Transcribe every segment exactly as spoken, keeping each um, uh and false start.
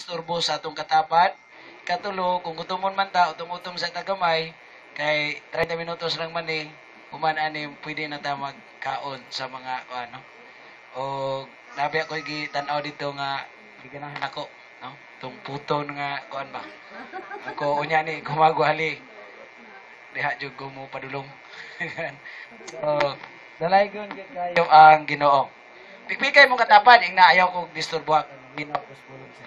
istorbo sa atong katapad. Katulo, kung gutomon man ta, utom-utom sa kagamay, kay thirty minutos lang man eh, human anim, pwede na ta magkaon sa mga, ano, o nabi ako gitanaw dito nga, giganahan ako, no? Itong puton nga, kuan ba? Ako, unya ni, gumagwali. Diha jud ko mo padulong. So, dalaygon gyud kayo ang Ginoo. Pikpikay mo katapad, ing naayaw ko disturbo ako. Ginoo ko sulod sa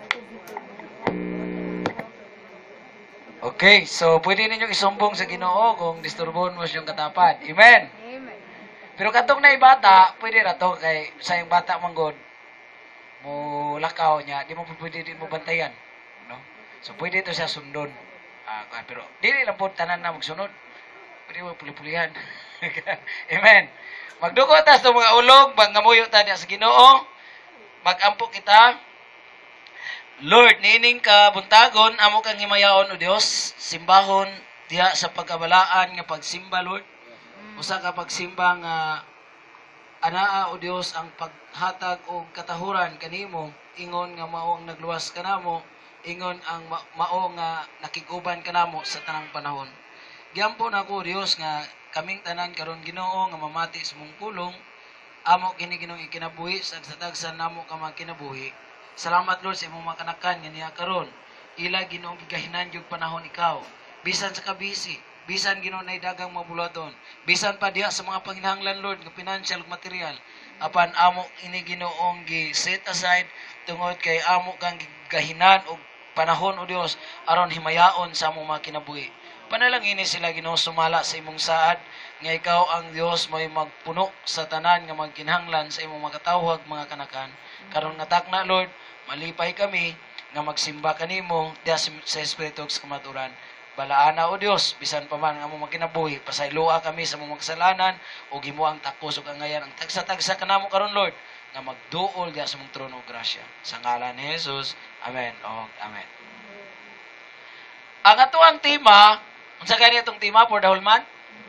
Okay, so pwede ninyong isumbong sa Ginoo kung disturbon mo siyang katapad. Amen. Amen. Pero katong na bata, pwede ra to kay sa yung bata manggod mo lakaw niya, di mo pwede din mo bantayan, no? So pwede to siya sundon. Ah, pero dili lang po tanan na magsunod. Pwede mo puli-pulihan. Amen. Magdugo ta sa mga ulog, mangamuyo ta diya sa Ginoo. Magampo kita. Lord, nining ka buntagon, amo kang himayaon o Dios, simbahon diha sa pagkabalaan nga pagsimba, Lord. Usa ka pagsimba nga anaa o Dios ang paghatag og katahuran kanimo, ingon nga mao ang nagluwas kanamo, ingon ang ma mao nga nakiguban kanamo sa tanang panahon. Giampon ako Dios nga kaming tanan karon Ginoo nga mamati sa mong pulong, amo kini Ginoong ikinabuhi sa tagsa namo ka magkinabuhi. Salamat Lord sa imong makanakan nga niya karon. Ila Ginoong gigahinan jud panahon ikaw. Bisan sa kabisi, bisan Ginoo nay dagang mabulaton, bisan pa diha sa mga panginahanglan Lord nga financial ug material. Apan amo ini Ginoong gi set aside tungod kay amo kang gigahinan og panahon o Dios aron himayaon sa among mga kinabuhi. Panalangin sila Ginoo sumala sa imong saad nga ikaw ang Dios may magpuno sa tanan nga magkinahanglan sa imong makatawag mga kanakan. Karon nga takna Lord, malipay kami nga magsimba kanimo diha sa espiritu sa kamaturan. Balaana o Dios, bisan pa man nga among makinabuhi, pasayloa kami sa among kasalanan ug himo ang takos ug angayan ang tagsa-tagsa kanamo karon Lord nga magduol diha sa among trono ug grasya. Sa ngalan ni Jesus. Amen. O amen. Ang atoang tema, unsa kani atong tema for the whole month?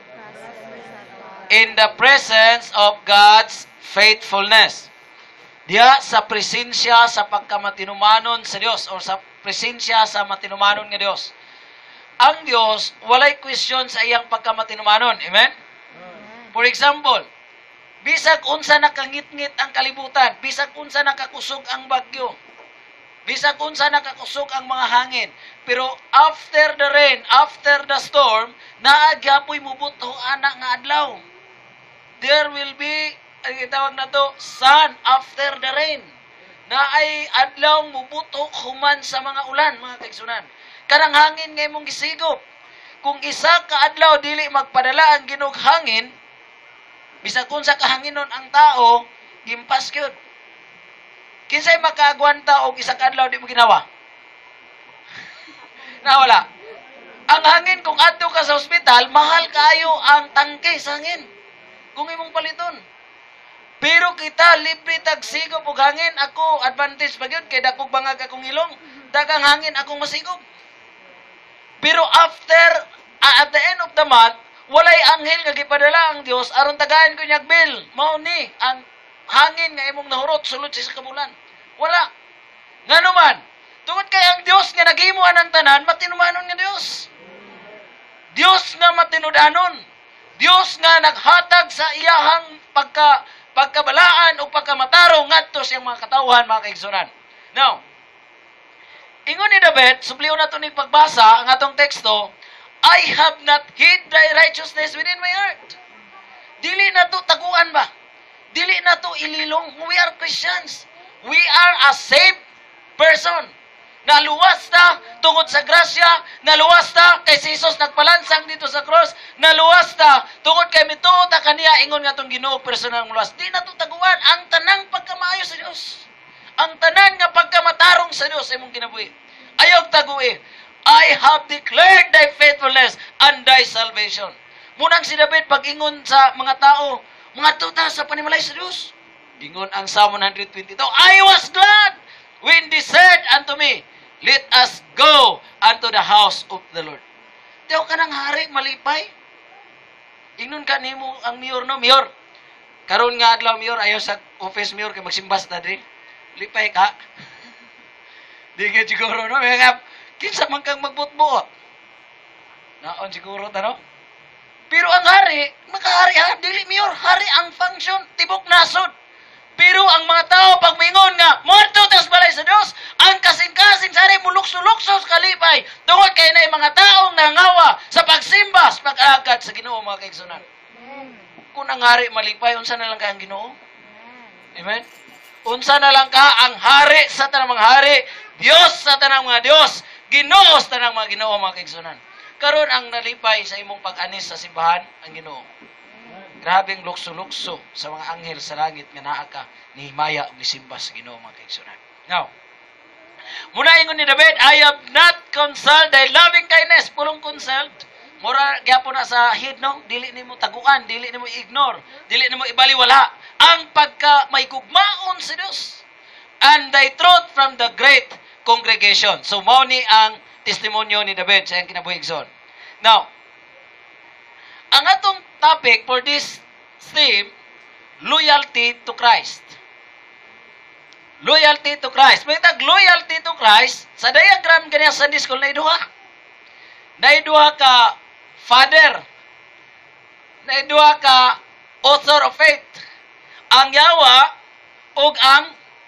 In the presence of God's faithfulness. Diya sa presensya sa pagkamatinumanon sa Dios o sa presensya sa matinumanon nga Dios. Ang Dios walay question sa iyang pagkamatinumanon. Amen? For example, bisag unsa nakangit-ngit ang kalibutan, bisag unsa nakakusog ang bagyo, bisag unsa nakakusog ang mga hangin, pero after the rain, after the storm, naagyapoy mubuto ana nga adlaw. There will be ang itawag na to, sun after the rain. Na ay adlaw mubutok human sa mga ulan, mga kaigsunan. Karang hangin ngay mong gisigop. Kung isa ka adlaw dili magpadala ang Ginog hangin, bisag unsa kahanginon ang tao, gimpas gyud. Kinsay makaagwanta og isa ka adlaw di mo ginawa? Nawala. Ang hangin kung adto ka sa ospital, mahal kayo ang tangke sa hangin. Kung imong paliton. Pero kita libre tag sigop og hangin, ako advantage pa gyud kay dakog bangag akong ilong, dagang hangin akong masigop. Pero after uh, at the end of the month, walay anghel nga gipadala ang Dios aron tagayan ko niyag bill. Mao ni ang hangin nga imong nahurot sulod sa kabulan. Wala. Ngano man, tungod kay ang Dios nga naghimuan ang tanan, matinumanon nga Dios. Dios nga matinud-anon. Dios nga naghatag sa iyahang pagka pagkabalaan o pagkamatarong ngadto siyang mga katawhan, mga kaigsunan. Now, ingon ni David, subliyo na ito ni pagbasa, ang atong teksto, I have not hid thy righteousness within my heart. Dili na to taguan ba? Dili na to ililong. We are Christians. We are a saved person. Naluwas ta tungod sa grasya, naluwas ta kay si Jesus nagpalansang dito sa cross, naluwas ta tungod kay mituo ta kaniya ingon nga tong Ginoo personal nga luwas. Di na to taguan ang tanang pagkamaayo sa Dios. Ang tanan nga pagkamatarong sa Dios sa imong kinabuhi. Ayaw taguin. I have declared thy faithfulness and thy salvation. Munang si David pag-ingon sa mga tao, mga tuta sa panimalay sa Dios. Ingon ang Psalm one twenty-two, I was glad when they said unto me, let us go unto the house of the Lord. Tiyo ka ng hari, malipay. Ingnon ka nimo ang mayor, no? Mayor. Karon nga adlaw, mayor, ayaw sa office mayor, kay magsimbas na din. Lipay ka. Di ka siguro, no? Mga, kinsa man kang magbutbuot. Naon siguro, tano? Pero ang hari, makahari ha, dili mayor, hari ang function, tibok nasod. Pero ang mga tao, pag mingon nga, morto tas balay sa Diyos, ang kasing-kasing sa hari, mulukso-lukso sa kalipay, tungod kay na yung mga taong nangawa sa pagsimba, sa pag-agad sa Ginoo, mga kaigsunan. Kung ang hari malipay, unsa na lang ka ang Ginoo? Amen? Unsa na lang ka ang hari sa tanang mga hari, Diyos sa tanang mga Diyos, Ginoo sa tanang mga Ginoo, mga kaigsunan. Karon ang nalipay sa imong pag-anis sa simbahan, ang Ginoo. Grabing lukso-lukso sa mga anghel sa langit nga naa ka ni himaya ug nisimba sa Ginoo, mga kaigsunan. Now, muna ingon ni David, I have not consulted thy loving kindness, pulong consult. Mura gyapon na sa head, no? Dili nimo taguan, dili nimo ignore, dili nimo ibaliwala ang pagka may gugmaon sa Dios. And thy truth from the great congregation. So mao ni ang testimonyo ni David sa iyang kinabuhig son. Now, ang atong topic for this theme, loyalty to Christ. Loyalty to Christ. May tag loyalty to Christ, sa diagram kaniya sa Sunday school, na iduha. Na iduha ka Father. Na iduha ka author of faith. Ang Yawa ug ang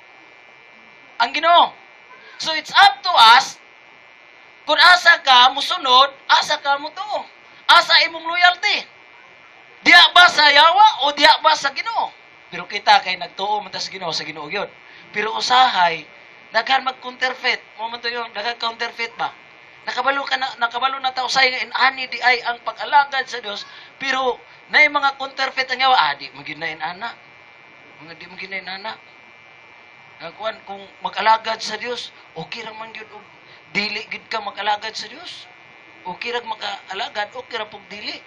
ang Ginoo. So it's up to us kung asa ka musunod, asa ka mo tuo. Asa imong loyalty. Diya ba sa Yawa o diya ba sa Ginoo? Pero kita kay nagtuo man ta sa Ginoo, sa Ginoo gyud. Pero usahay daghan mag-counterfeit. Mo man to yung daghan counterfeit ba? Nakabalo ka na, nakabalo na ta usay nga inani di ay ang pag-alagad sa Dios, pero nay mga counterfeit ang Yawa, ah, di magin na inana. Mga di magin na inana. Kuan kung mag-alagad sa Dios, okay ra man gyud og dili gid ka mag-alagad sa Dios. Okay ra mag-alagad, okay ra pug dili.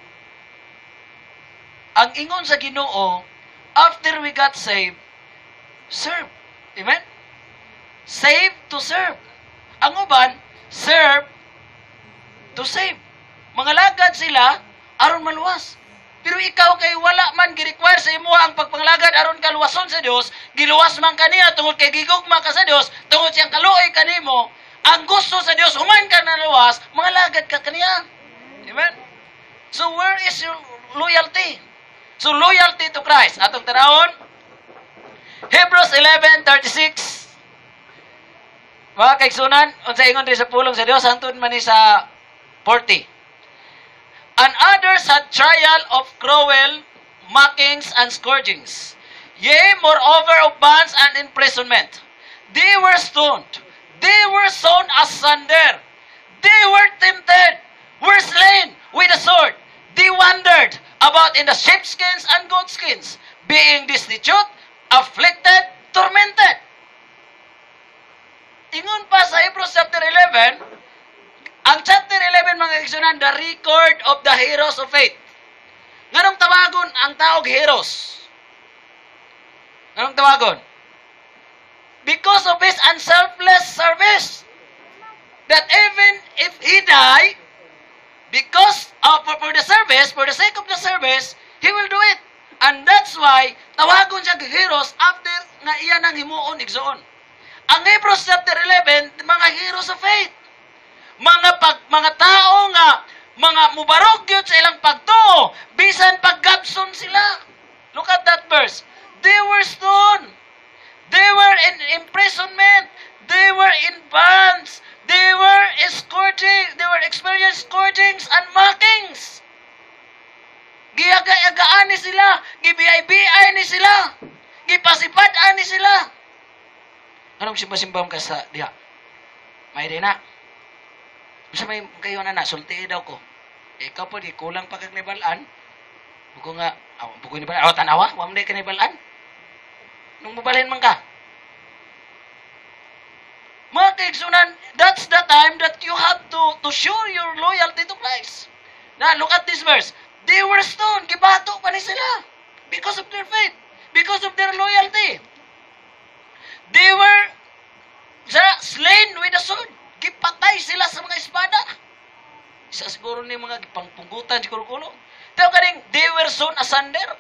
Ang ingon sa Ginoo, after we got saved, serve. Amen? Save to serve. Ang uban, serve to save. Mga lagad sila, aron maluwas. Pero ikaw kay wala man gi-require sa imo ang pagpanglagad aron kaluwason sa Dios, giluwas man kaniya tungod kay gigugma ka sa Dios, tungod siyang kaluoy kanimo, ang gusto sa Dios human ka na luwas, mga lagad ka kaniya. Amen? So where is your loyalty? So loyalty to Christ. Atong tanawon, Hebrews eleven thirty-six. Mga kaigsunan, unsa ingon din sa pulong sa Dios, hantod man ni sa forty. And others had trial of cruel mockings and scourgings. Yea, moreover of bands and imprisonment. They were stoned. They were sown asunder. They were tempted. Were slain with a sword. They wandered about in the sheepskins and goatskins, being destitute, afflicted, tormented. Ingon pa sa Hebrews chapter eleven, ang chapter eleven, mga kaigsunan, the record of the heroes of faith. Nganong tawagon ang taog heroes? Nganong tawagon? Because of his unselfless service, that even if he die, because of for, for the service, for the sake of the service, he will do it. And that's why, tawagon siya heroes after nga iya nang himuon igsoon. Ang Hebrews chapter eleven, mga heroes of faith. Mga pag mga tao nga mga mubarog gyud sa ilang pagtuo, bisan paggabson sila. Look at that verse. They were stoned. They were in imprisonment. They were in bonds. They were scourging. They were experiencing scourgings and mockings. Giyaga-yagaan ni sila. Gibiyay-biyay ni sila. Gipasipad-an ni sila. Anong simba-simbam ka sa diha? May din na. Bisa may kayo na na, sulti daw ko. Ikaw po, di kulang pa kag nibalaan. Buko nga, aw, buko ni balaan. Aw, tanawa, wam day ka nibalaan. Nung mabalhin man ka. Mga kaigsunan, that's the time that you have to to show your loyalty to Christ. Na, look at this verse. They were stoned, gibato pa ni sila. Because of their faith. Because of their loyalty. They were slain with a sword. Gipatay sila sa mga espada. Isa siguro ni mga pangpunggutan siguro kulo. Pero kaning, they were sown asunder.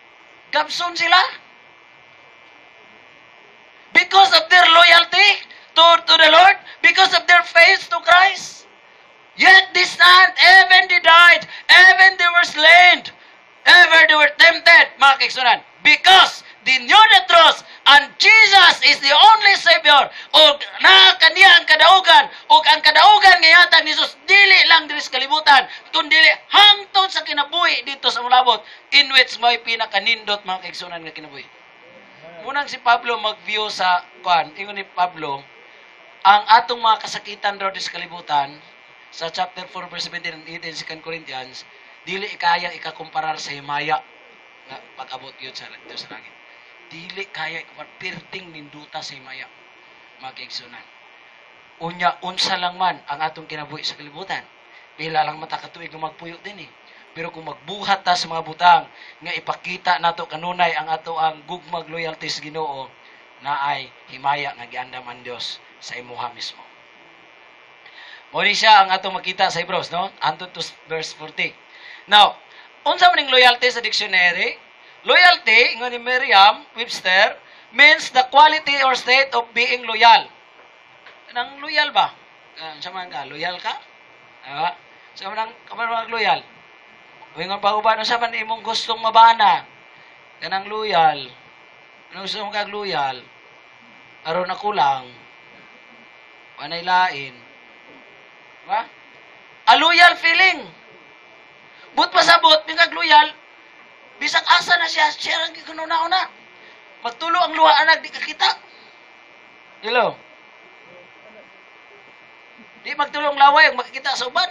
Gabson sila. Because of their loyalty to, to the Lord because of their faith to Christ. Yet they stand, even they died, even they were slain, ever they were tempted, mga kaigsunan, because they knew the truth, and Jesus is the only Savior, o na kaniya ang kadaugan, o ang kadaugan ngayatag ni Jesus, dili lang diri sa kalibutan, kundi hangtod sa kinabuhi dito sa mulabot, in which may pinakanindot mga kaigsunan nga kinabuhi. Munang si Pablo mag-view sa, kuan, ingon ni Pablo, ang atong mga kasakitan daw sa kalibutan, sa chapter four, verse seventeen and eighteen, Second Corinthians, dili kaya ikakumparar sa himaya nga pag-abot yun sa, sa langit. Dili kaya ikakumparar, perting ninduta sa himaya, mga kaigsunan. Unya, unsa lang man ang atong kinabuhi sa kalibutan. Pila lang mata katuig na magpuyo din eh. Pero kung magbuhat ta sa mga butang, nga ipakita nato kanunay ang ato ang gugmag loyalty sa Ginoo, na ay himaya nga giandam ang Dios sa imuha mismo. Muli siya ang atong makita sa Hebrews, no? Unto to verse forty. Now, unsa man ning loyalty sa dictionary? Loyalty, ingon ni Merriam-Webster, means the quality or state of being loyal. Nang loyal ba? Uh, sa man ka, loyal ka? Diba? Sa man ang loyal? Wingon pa uban, sa man imong gustong mabana? Kanang loyal. Ano gusto mong kag loyal? Aron ako lang. Panay lain. Diba? A loyal feeling. But pasabot, bingag loyal, bisag asa na siya, siya lang gikununa-una. Magtulo ang luha anak, di kakita. Hello? Di magtulong laway, makikita sa uban.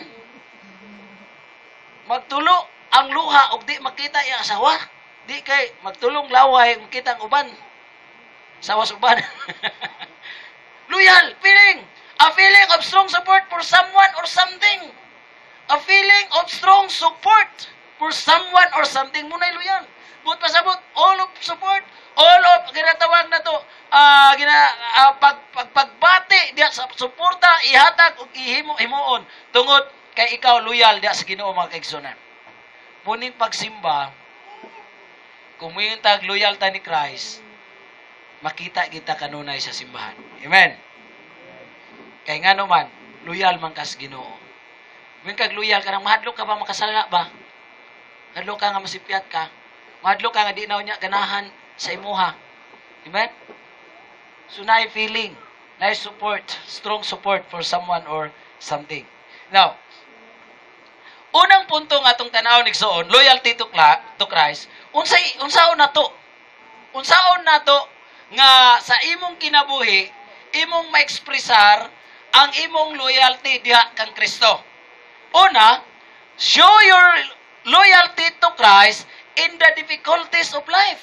Magtulo ang luha, o di makita yung asawa. Di kay magtulong laway, makita ang uban. Sawa sa uban. Loyal, feeling. A feeling of strong support for someone or something. A feeling of strong support for someone or something. Muna'y loyal. But pasabot, all of support, all of, ginatawag na to, uh, gina, uh, pag, pag, pagbati, diya sa suporta, ihatag, o ihimo, himuon, tungod, kay ikaw loyal, diya sa Ginoo mga kaigsunan. Puning pagsimba, kung may tag loyalta ni Christ, makita kita kanunay sa simbahan. Amen? Kaya nga naman, loyal man kas Ginoo. Kung kag loyal ka nang mahadlok ka ba, makasala ba? Mahadlok ka nga masipyat ka. Mahadlok ka nga di na niya ganahan sa imuha. Amen? So, na feeling, na support, strong support for someone or something. Now, unang punto nga itong tanaw ni Gsoon, loyalty to, to Christ, unsay, unsaon na to? Unsaon na to nga sa imong kinabuhi, imong ma-expressar ang imong loyalty diha kang Kristo. Una, show your loyalty to Christ in the difficulties of life.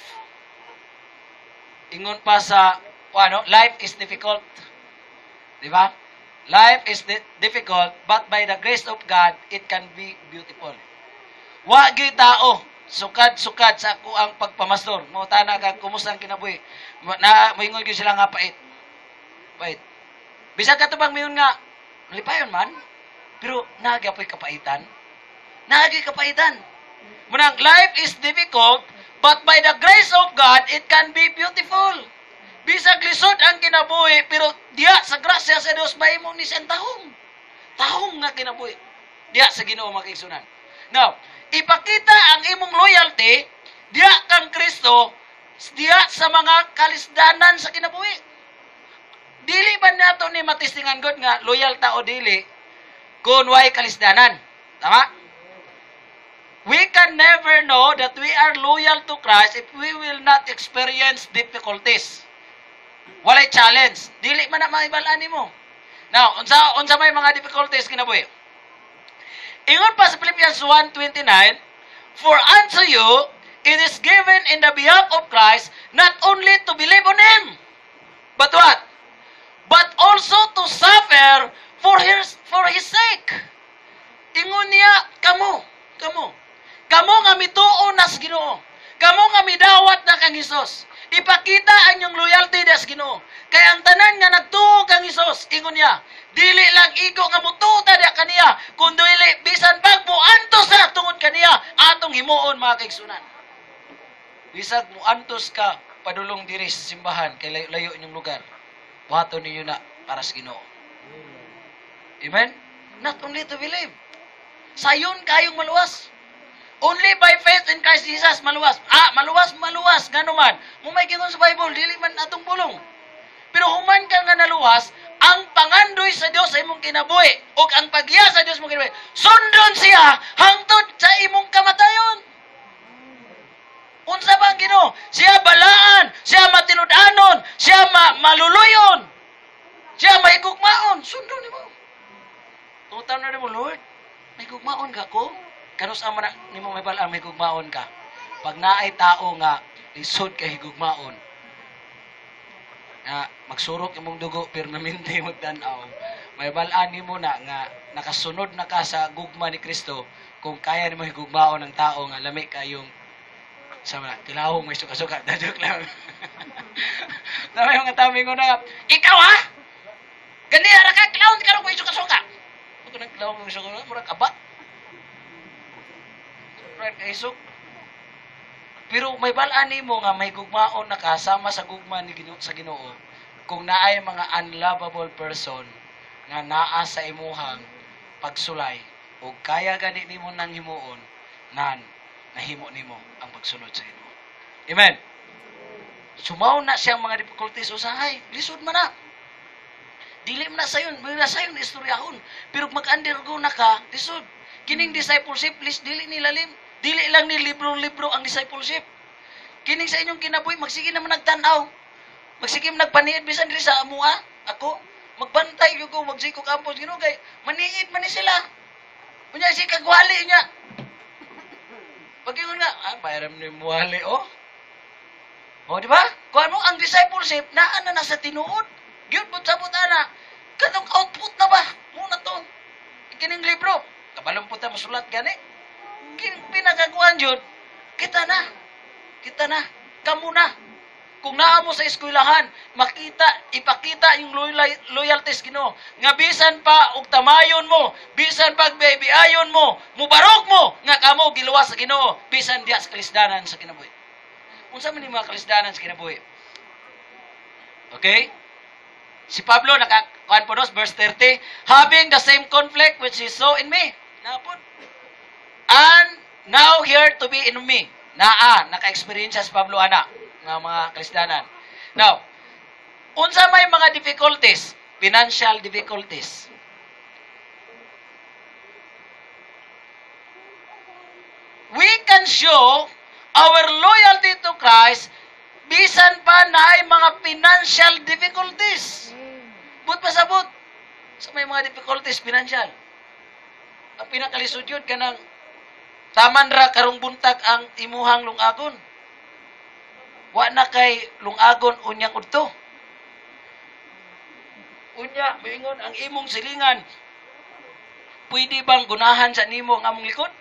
Ingon pa sa, ano, life is difficult. Di ba? Life is di- difficult, but by the grace of God, it can be beautiful. Wa gyud tao, sukad-sukad sa ako ang pagpamastor. Mo tana ka kumusta ang kinabuhi. Na moingon gyud sila nga pait. Pait. Bisag ka tubang miyon nga lipayon man, pero nagapoy kapaitan. Nagi kapaitan. Munang life is difficult, but by the grace of God, it can be beautiful. Bisag lisod ang kinabuhi, pero diya sa grasya sa Dios mahimong ni siyang tahong. Tahong nga kinabuhi. Diya sa Ginoo mga kaigsunan. Now, ipakita ang imong loyalty diya kang Kristo, diya sa mga kalisdanan sa kinabuhi. Dili ba nato ni matistingan God nga loyal ta o dili kung way kalisdanan? Tama? We can never know that we are loyal to Christ if we will not experience difficulties. Walay challenge. Dili man na maibalaan nimo. Now, unsa unsa may mga difficulties kinabuhi? Ingon pa sa Philippians one twenty-nine, for unto you it is given in the behalf of Christ not only to believe on Him, but what? But also to suffer for His, for His sake. Ingon niya, kamo, kamo. Kamo nga mituon na sa Ginoo. Kamo nga midawat na kang Hesus. Ipakita ang inyong loyalty na sa Ginoo. Kaya ang tanan nga nagtuo kang Hesus, ingon niya, dili lang iko nga mututa na kaniya, kung dili bisan pag muantos na tungod kaniya, atong himuon mga kaigsunan. Bisag muantos ka, padulong diri sa simbahan, kay layo-layo inyong lugar. Buhaton ninyo na para sa Ginoo. Amen? Not only to believe. Sayon kayong maluwas. Only by faith in Christ Jesus, maluwas. Ah, maluwas, maluwas. Ngano man. Mumay kingon sa Bible, dili man atong bulong. Pero human ka nga naluwas, ang pangandoy sa Dios sa imong kinabuhi o ang paghiya sa Dios mong kinabuhi, sundon siya hangtod sa imong kamatayon. Unsa ba ang Ginoo? Siya balaan, siya matinud-anon, siya ma maluluyon, siya mahigugmaon. Sundon nimo. Tutaw na nimo, Lord, mahigugmaon ka ko? Kanus ama na nimo may balaan mahigugmaon ka. Pag naay tao nga lisod kay higugmaon, nga magsurok imong dugo permanente magtan-aw, may balaan nimo na nga nakasunod na ka sa gugma ni Kristo kung kaya nimo higugmaon ng tao nga lami kayong sama kilahong may suka-suka. Dadok lang. Tama yung tao mingon na, ikaw ha? Gani ara ka kilahong ka ro may suka-suka. Ako nang kilahong may suka-suka, murag aba. Murag kaisok. Pero may balaan nimo nga may gugmaon na kasama sa gugma ni Ginoo sa Ginoo kung naay mga unlovable person nga naa sa imuhang pagsulay o kaya gani nimo nang himuon nan nahimo nimo ang pagsunod sa Ginoo. Amen. Sumaw na siyang mga difficulties usahay, lisod man na. Dili man na sayon, may na sayon istoryahon. Pero mag-undergo na ka, lisod. Kining discipleship, list dili nilalim. Dili lang ni libro-libro ang discipleship. Kining sa inyong kinabuhi, magsige naman nagtanaw. Magsige naman nagpaniid bisan diri sa amuha. Ako, magbantay yung ko, magsige ko campus, Ginoo kay maniid man ni sila. Unya si kagwali niya. Pag yun nga, ah, bayram ni muwali, oh. O, di ba? Kung ano, ang discipleship, naan na nasa tinuod. Yun, but-sabot na. Kanong output na ba? Muna to. Kining libro. Kabalong puta, masulat gani. Kining pinagaguan yun, kita na. Kita na. Kamu na. Kung naa mo sa eskwelahan, makita, ipakita yung loyal, loyalties Ginoo. Nga bisan pa, og tamayon mo, bisan pag biyayon mo, mubarog mo, nga kamo giluwas sa Ginoo, bisan diya sa kalisdanan sa kinabuhi. Unsa man ni mga kalisdanan sa kinabuhi? Okay? Si Pablo, naka-one po dos, verse thirty, having the same conflict which he saw in me. Napon. And now here to be in me. Naa, naka-experience si Pablo, ana, ng mga kalisdanan. Now, unsa may mga difficulties? Financial difficulties. We can show our loyalty to Christ bisan pa na ay mga financial difficulties. But pasabot sa may mga difficulties financial. Ang pinakalisod yun kanang taman ra karong buntag ang imuhang lungagon. Wa na kay lungagon unyang udto. Unya, moingon ang imong silingan. Pwede bang gunahan sa nimo ang among likod?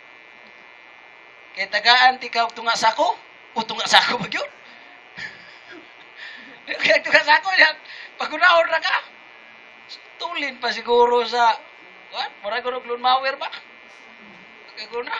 Kay tagaan ti ka tunga sako? O tunga sako ba gyud? Kaya tunga sako yan. Pagunahon ra ka. Tulin pa siguro sa what? Mura gurog loan mower ba? Kay guna.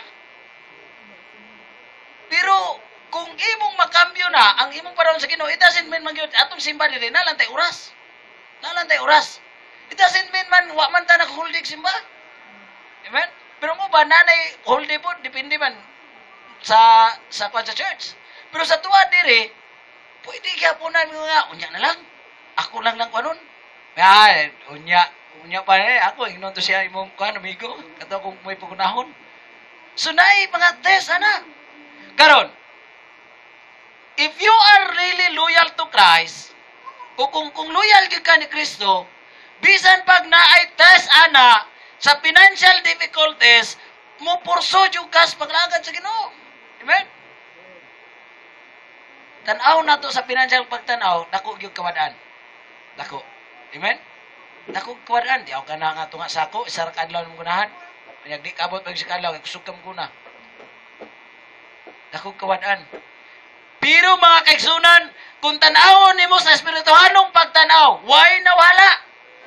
Pero kung imong makambyo na ang imong paraon sa Ginoo, it doesn't mean man gyud atong simba diri nalantay oras. Nalantay oras. It doesn't mean man wa man ta naka-hold simba. Amen? Pero mo ba nanay hold po depende man sa sa kwan sa church. Pero sa tuwa diri, pwede kaya po namin nga, unya na lang. Ako lang lang kwanon. Yan, unya, unya pa eh. Ako, ignon to siya imong kwan, amigo. Kato kung may pagunahon. So, naay mga test, ana. Karon, if you are really loyal to Christ, o kung, kung loyal ka ni Kristo, bisan pag naay test, ana, sa financial difficulties, mo pursod yung kas paglagad sa Ginoo. Amen? Tanaw na to sa financial pagtanaw, dako yung kawadaan. Dako. Amen? Dako kawadaan. Di ako ka na nga tunga sako, isara kadlaw ng gunahan. Panyag di kabot pag si kadlaw, kusog kam kuna. Dako kawadaan. Pero mga kaigsunan, kung tanawon nimo sa espirituhanong pagtanaw, why nawala?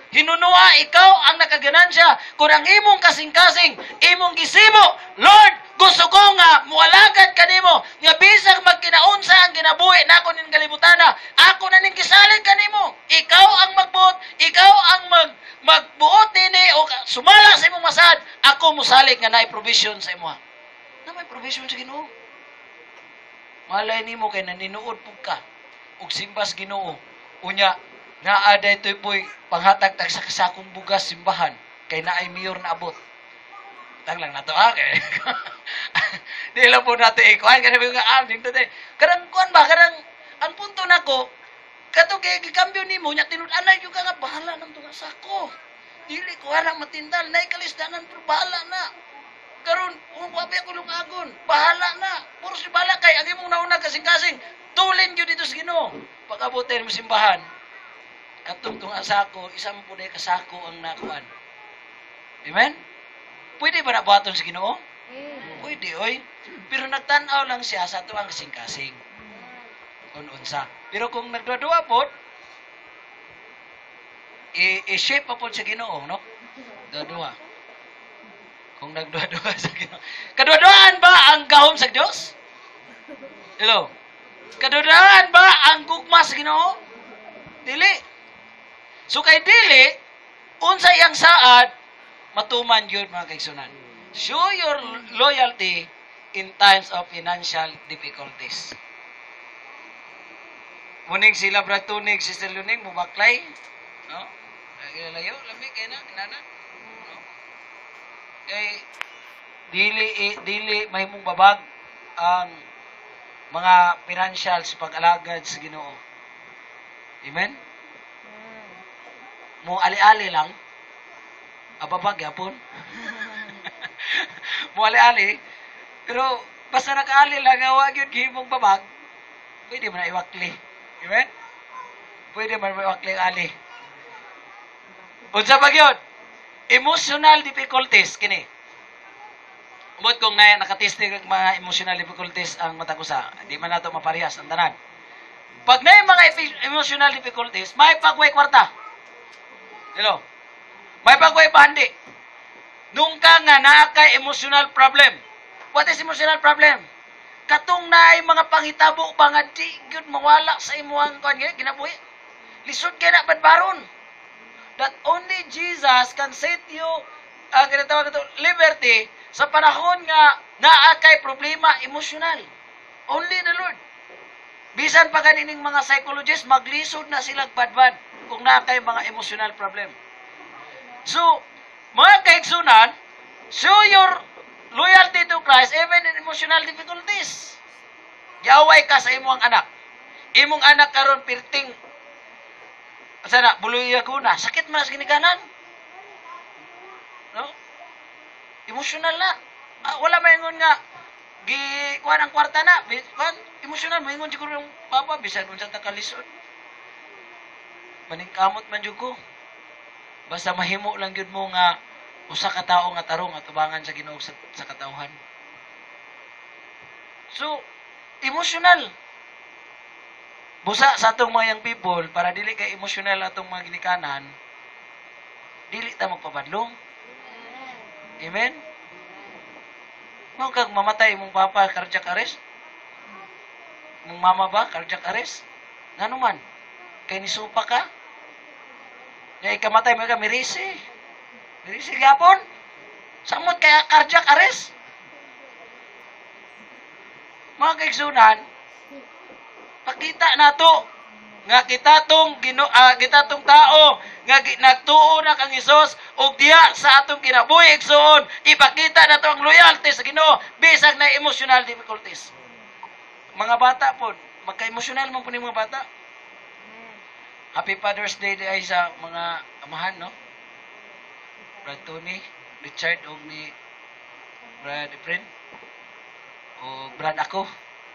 Hinunua, ikaw ang nakaganansya. Kung ang imong kasing-kasing, imong gisibo, Lord, Gusto ko nga, mualagad ka nimo, nga bisag magkinaunsa ang ginabuhi na ako ning kalibutana, ako na ning gisalig ka nimo. Ikaw ang magbuot, ikaw ang mag, magbuot nini, o sumala sa imong masad, ako musalig nga naay provision sa imo. Na may provision sa Ginoo. Malay nimo kay naninuod pug ka, ug simbas Ginoo. Unya, naa daytoy poy panghatag-tag sa kasakong bugas simbahan, kay naay mayor na abot. Tang lang nato ah kay. Di lang po nato ikuan kanang mga aming today. Karang kuan ba karang ang punto nako kato kay gikambyo nimo nya tinud-anay jud ka nga bahala nang tunga sako. Dili ko ara matindal nay kalisdanan pero bahala na. Karon kung wabi ako lungagon, bahala na. Puro si bahala kay ang imong nauna kasing-kasing tulin gyud dito sa Ginoo. Pag-abutin mo simbahan. Katong tunga sako, isang puday ka sako ang nakuan. Amen? Pwede ba nabuhaton sa Ginoo? Mm. Pwede, oy. Pero nagtanaw lang siya sa tuwang kasing-kasing. Kung unsa. Pero kung nagdua-dua po, i-shape pa po sa Ginoo, no? Dua-dua. Kung nagdua-dua sa Ginoo. Kadua-duaan ba ang gahom sa Dios? Hello? Kadua-duaan ba ang gugma sa Ginoo? Dili. So kay dili, unsa iyang saad, matuman yun mga kaigsunan. Show your loyalty in times of financial difficulties. Muning sila Brad Tunig, Sister Luning, mubaklay. No? Layo, lamig kay na, inana. No? Kay, dili, dili mahimong babag ang mga financial sa pag-alagad sa Ginoo. Amen? Mo ali-ali lang, ababag yapon. Muali-ali. Pero basta nakaali lang nga wag yun gihimong babag, pwede man na iwakli. Amen? Pwede man na iwakli ang ali. Unsa pa gyud? Emotional difficulties kini. Umot kung na nakatesting ng mga emotional difficulties ang mata ko sa, di man nato maparehas ang tanan. Pag na mga emotional difficulties, may pagway kwarta. Hello? May pagway pahandi. Nung ka nga naa kay emotional problem. What is emotional problem? Katong naay mga pangitabo ba nga di gyud mawala sa imuhang kuan ginabuhi. Lisod kay na badbaron. That only Jesus can set you uh, ginatawag ito, liberty sa panahon nga naa kay problema emotional. Only the Lord. Bisan pa ganining mga psychologists maglisod na sila badbad kung naa kay mga emotional problem. So, mga kaigsunan, show your loyalty to Christ even in emotional difficulties. Yaway ka sa imong anak. Imong anak karon pirting sana buloy ako na. Sakit man sa ginikanan. No? Emotional na. Ah, wala maingon nga gi kuan ang kwarta na. Kuan emotional maingon siguro yung papa bisan unsa ta kalisod. Maningkamot man jud ko. Basta mahimo lang gyud mo nga usa ka tawo nga tarong at ubangan sa Ginoo sa, sa katawhan. So, emotional. Busa sa atong mga young people, para dili kay emotional atong mga ginikanan, dili ta magpabadlong. Amen? Mao kag mamatay imong papa, cardiac arrest? Mong mama ba, cardiac arrest? Ngano man? Kay nisupa ka? Nga ikamatay mo ka, mirisi. Mirisi gapon? Samot kaya cardiac arrest? Mga kaigsunan, pakita nato nga kita tong gino, uh, kita tong tao nga nagtuo na kang Hesus ug diha sa atong kinabuhi igsoon ipakita nato ang loyalty sa Ginoo bisag na emotional difficulties. Mga bata pod, magka-emotional man po ni mga bata. Happy Father's Day ay sa mga amahan, no? Brad Tony, Richard, o ni Brad Efren, o Brad ako.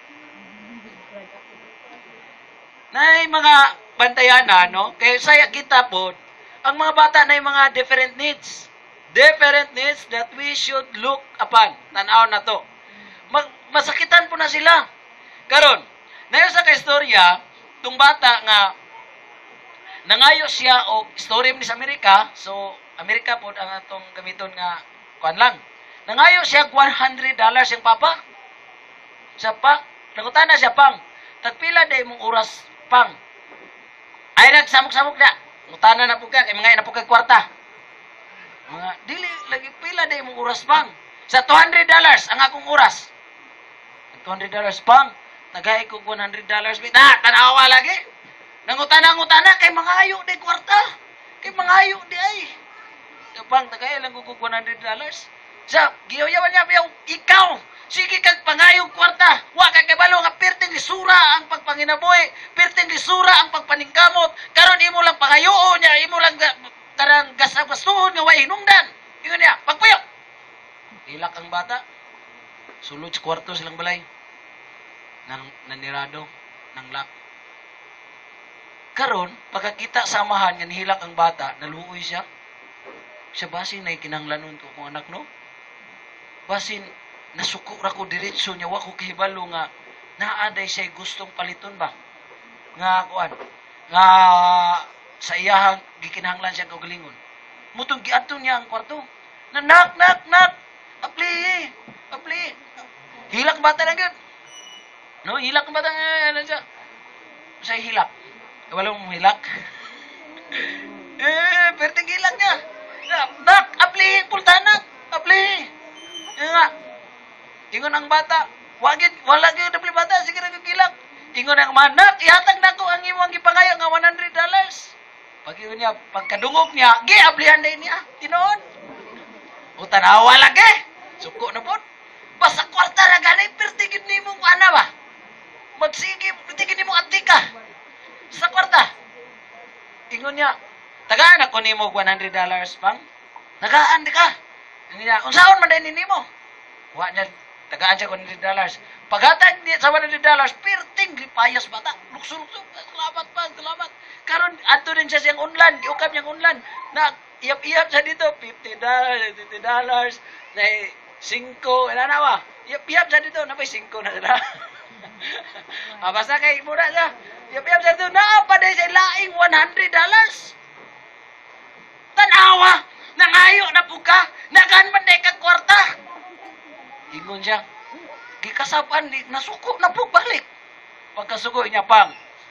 Na mga bantayanan, no? Kaya saya kita po, ang mga bata na yung mga different needs. Different needs that we should look upon. Tanaw na to. Mag masakitan po na sila. Karon, na sa kaistorya, itong bata nga, nangayo siya o story ni sa Amerika, so Amerika po ang atong gamiton nga kuan lang. Nangayo siya one hundred dollars yung papa. Siya pa, nagutan na siya pang. Tagpila day mong oras pang. Ay nagsamok-samok na. Ngutana na po ka, kay mga na po kay kwarta. Mga, dili, lagi pila day mong oras pang. Sa two hundred dollars ang akong oras. two hundred dollars pang. Nagay ko one hundred dollars. Na, tanawa lagi. Nangutana-ngutana, kay mga ayo day kwarta. Kay mga ayo di ay. Pang, tagay lang ko one hundred dollars. Sa, giyawan niya yung ikaw. Sige kag pangayong kwarta. Wa kag kabalo nga perting lisura ang pagpanginabuhi, perting lisura ang pagpaningkamot. Karon imo lang pangayoon niya, imo lang karang gasab-gastuhon nga wa hinungdan. Ingon niya, pagpuyo. Hilak ang bata. Sulod sa kwarto silang balay. Nang nanirado, nang lock. Karon, pagkakita samahan nga nihilak ang bata, naluoy siya. Siya basin na kinahanglanon ko kung anak no. Basin nasuko ra ko diretso niya wa ko kahibalo nga naaday siya gustong paliton ba nga kuan nga sa iyahang gikinahanglan siya kaugalingon mutong giadto niya ang kwarto na nak nak nak apli apli hilak bata na gyud no hilak bata nga ano siya sa hilak wala mong hilak eh perting hilak niya nak apli pultanak apli nga ingon ang bata, wagit wala gyud dapli bata sige ra gilak. Ingon ang manak, ihatag nako ang imong gipangayo nga one hundred dollars. Pag niya, pagkadungog niya, gi ablihan day niya, tinuod. Utanawa lagi. Suko na pod. Basta kwarta ra gani pertigid nimo ana ba? Magsige, pertigid nimo atika. Sa kwarta. Ingon niya, tagaan ako nimo one hundred dollars pang. Tagaan di ka. Ingon niya, unsaon man day nimo? Wa niya tagaan siya one hundred dollars. Paghatag niya sa one hundred dollars, perting payas bata. Lukso-lukso. Salamat pa, salamat. Karon ato din siya siyang unlan. Iukap niyang unlan. Na iyap-iyap siya dito. fifty dollars, fifty dollars. Na cinco. Ano na ba? Iyap-iyap siya dito. Na may cinco na sila. ah, basta kay mura siya. Iyap-iyap siya dito. Naapaday siya laing one hundred dollars. Tanawa. Nangayo na po ka. Nagan man na kwarta. Ingon siya, gikasapan, nasuko na po balik. Pagkasuko niya pang,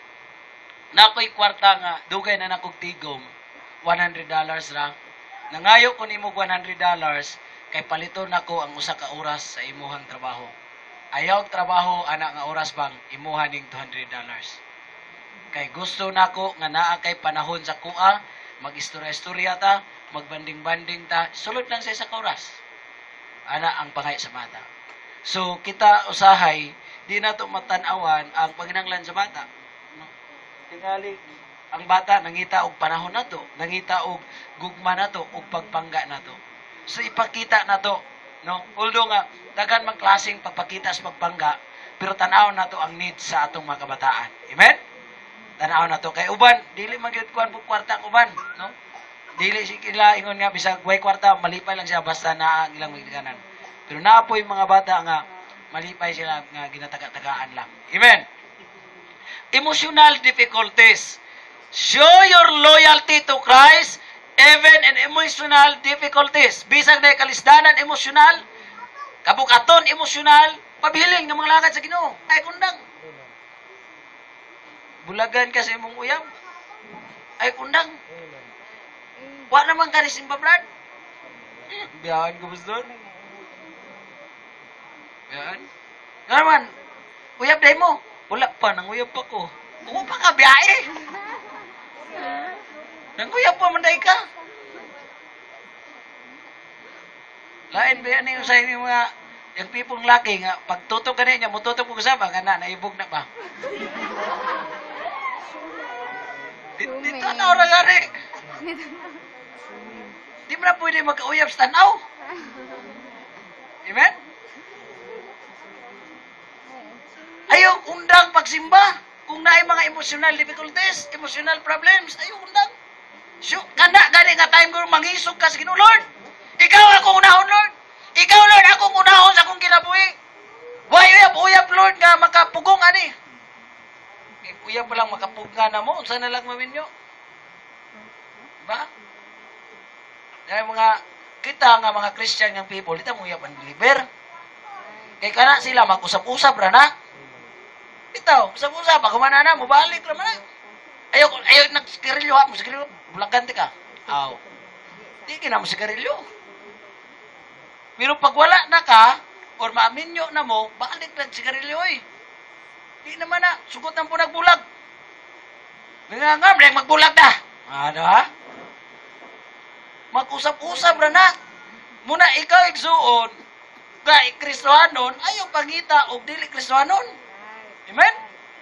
nako'y kwarta nga, dugay na nakog tigom, one hundred dollars ra. Nangayo ko nimo one hundred dollars, kay palito nako ang usa ka oras sa imuhang trabaho. Ayaw trabaho, anak nga oras bang, imuha ning two hundred dollars. Kay gusto nako nga naa kay panahon sa kuha, mag-istorya-istorya ta, magbanding-banding ta, sulod lang sa isa ka oras. Ana ang pangay sa bata. So, kita usahay, di na to matanawan ang paginanglan sa bata. No? Tingali, ang bata, nangita og panahon na to, nangita og gugma na to, og pagpangga na to. So, ipakita na to. No? Although nga, dagan mang klaseng pagpakita sa pagpangga, pero tanaw na to ang needs sa atong mga kabataan. Amen? Tanaw na to. Kay uban, dili magyud kuan po kwarta ang uban. No? Dili sila ingon nga bisag way kwarta malipay lang siya basta naa ang ilang magdikanan. Pero naa po yung mga bata nga malipay sila nga ginataga-tagaan lang. Amen. Emotional difficulties. Show your loyalty to Christ even in emotional difficulties. Bisag na kalisdanan emotional, kabukaton emotional, pabiling ng mga lakad sa Ginoo. Ay kundang. Bulagan ka sa imong uyab. Ay kundang. Wa naman ka ni Simba Brad. Biyahan ko pastor. Biyahan. Nga naman, uyab day mo. Wala pa, nang uyab pa ko. Kung pa ka biyahe. Nang uyab pa man day ka. Lain ba yan yung sa inyo mga yung pipong laki nga, pag tutok ka niya, mututok ko kasama, nga na, naibog na ba? Dito na orang gari. Di mo na pwede magkauyab sa tanaw. Amen? Ayaw undang pagsimba. Kung naay mga emotional difficulties, emotional problems, ayaw undang. So, kana gani nga time ko mangisog ka sa Ginoo, Lord. Ikaw akong unahon, Lord. Ikaw, Lord, akong unahon sa akong kinabuhi. Why uyab-uyab, Lord, nga makapugong ani. Uyab pa lang makapuga na mo, unsa na lang maminyo. Diba? Dahil mga kita nga mga Christian ng people, dito mo yung deliver. Kaya kana sila, mag-usap-usap ra na. Ito, usap-usap, ako manana, mubalik ra na. Ayaw, ayaw, nagsigarilyo ha, musigarilyo, bulagan ka. Aw. Di ka na musigarilyo. Pero pag wala na ka, or maaminyo na mo, balik na sigarilyo eh. Di naman na, sugot ng punag bulag. Nangangam, lang magbulag na. Ano ha? Mag-usap-usap na na. Muna ikaw igsuon, ka ikristohanon, ayaw pangita o dili kristohanon. Amen?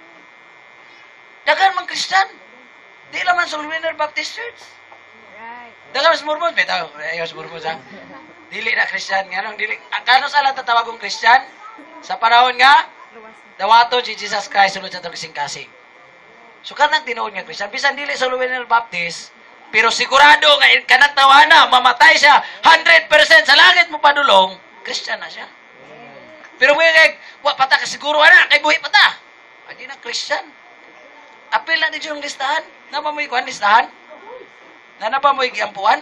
Dagan man Christian. Di laman sa Luminar Baptist Church. Dagan mas Mormon. Bitaw, ayaw mas Mormon ha. Dili na Christian. Ganong dili. Kano sa lang tatawagong Christian? Sa panahon nga, dawato si Jesus Christ sulod sa itong kasing-kasing. So kanang tinuod nga Christian, bisan dili sa Luminar Baptist, pero sigurado nga kanang tawana, mamatay siya, one hundred percent sa langit mo padulong, Christian na siya. Pero mo kay, wa pata ka siguro ana, kay buhi pata. Adi na Christian. Apil na din yung listahan. Na ba mo ikuan listahan? Na na ba mo ikiampuan?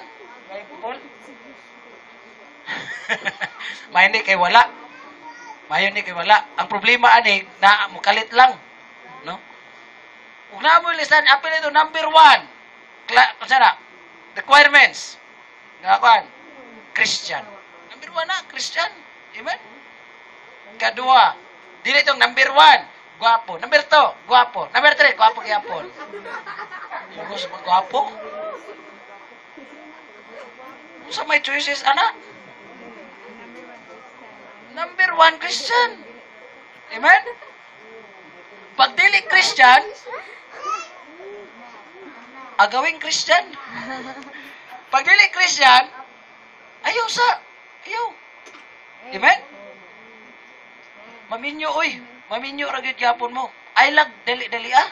May ni kay wala. Mayon ni kay wala. Ang problema ani, na mukalit lang. No? Kung na mo listahan, apil ito number one. Kla, sana, requirements. Nga kuan, Christian. Number one na, Christian. Amen? Kadua, dili itong number one, guwapo. Number two, guwapo. Number three, guwapo gyapon. Gusto mo guwapo? Sa may choices, anak? Number one, Christian. Amen? Pag dili Christian, agawing Christian. Pag dili Christian, ayaw sa, ayaw. Amen? Maminyo, oy. Maminyo ragid yapon mo. Ay lag, dali-dali ah.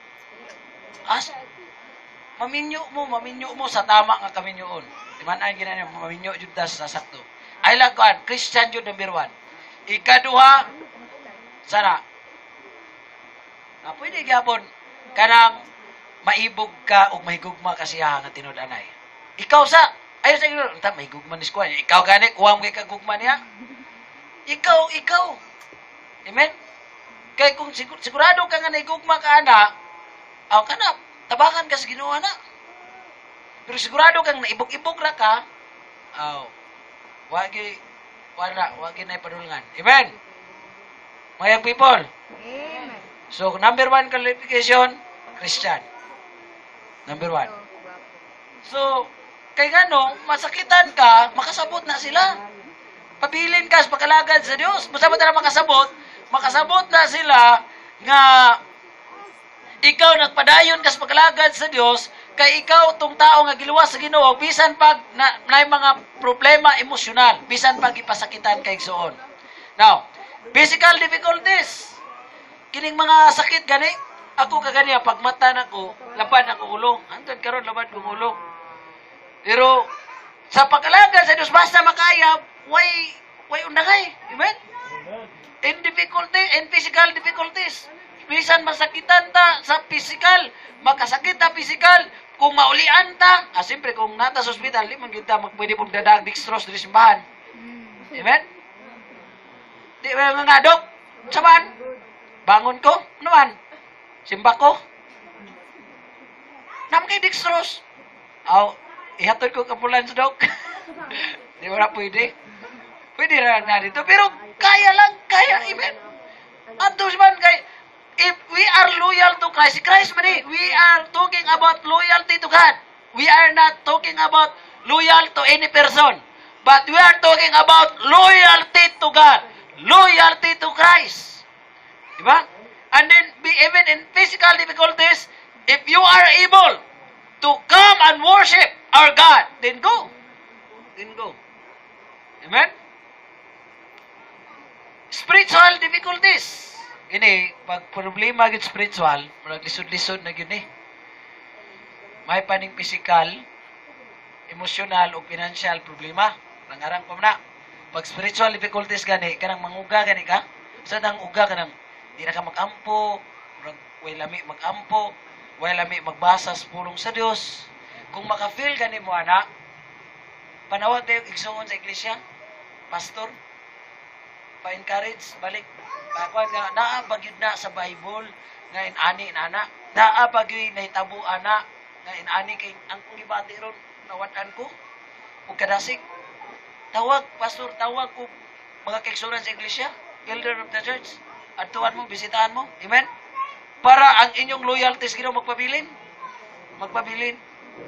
As, maminyo mo, maminyo mo sa tama nga kaminyoon. Diman ay ginanya, maminyo jud sa sakto. Ay lag kuan, Christian jud number one. Ikaduha, sana. Ah, pwede gyapon kanang maibog ka o mahigugma ka siya nga tinud-anay. Ikaw sa, ayo sa inyo, unta mahigugma ni skuan. Ikaw gani, kuwang kay kagugma niya. Ikaw, ikaw. Amen? Kaya kung sigur, sigurado ka nga naigugma ka ana, aw kana, tabakan ka sa Ginoo ana. Pero sigurado kang naibog-ibog ra ka, aw, wagi, wala, wagi na ipadulungan. Amen? Mayang people. Amen. So, number one qualification, Christian. Number one. So, kay gano, masakitan ka, makasabot na sila. Pabilin ka sa pagkalagad sa Diyos. Basta ba na makasabot, makasabot na sila nga ikaw nagpadayon ka sa pagkalagad sa Diyos, kay ikaw tong tao nga giluwas sa Ginoo, bisan pag na, na mga problema emosyonal, bisan pag ipasakitan kay igsoon. Now, physical difficulties. Kining mga sakit gani, ako kagani pag mata nako, laban ako ulo. Antod karon laban ko ulo. Pero sa pagkalagad sa Dios basta makaya, way way undangay. Amen. In difficulty, in physical difficulties. Bisan masakitan ta sa physical, makasakit ta physical, kung maulian ta, ah siyempre kung nata sa ospital, di man kita magpwede pong dadag dextrose diri simbahan. Amen. Di ba nga dok? Saban? Bangon ko? Naman? Simba ko? Nam kay dextrose. Aw, ihatod ko kapulan sa dok. Di ba na pwede? Pwede na na dito. Pero kaya lang, kaya. Amen. Ato man kay, if we are loyal to Christ, si Christ man eh, we are talking about loyalty to God. We are not talking about loyal to any person. But we are talking about loyalty to God. Loyalty to Christ. Diba? And then, be even in physical difficulties, if you are able to come and worship our God, then go. Then go. Amen? Spiritual difficulties. Ini, pag problema yung spiritual, parang lisod-lisod na yun eh. May paning physical, emotional, o financial problema. Nangarang pa na. Pag spiritual difficulties gani, kanang manguga gani ka, sa nang uga kanang, di na ka mag-ampo, way lami mag-ampo, way lami magbasa sa pulong sa Dios. Kung maka-feel gani mo, anak, Panawag tayo igsoon sa iglesia. Pastor, pa-encourage, balik. Pakuan nga, naabag yun na sa Bible, nga inani na anak. Naabag yun na hitabo anak, nga inani kay ang kong ibati ron, nawatan ko. O kadasig. Tawag, pastor, tawag ko mga kaigsunan sa iglesia, elder of the church. Adtuan mo, bisitahan mo. Amen? Para ang inyong loyalties gino magpabilin. Magpabilin.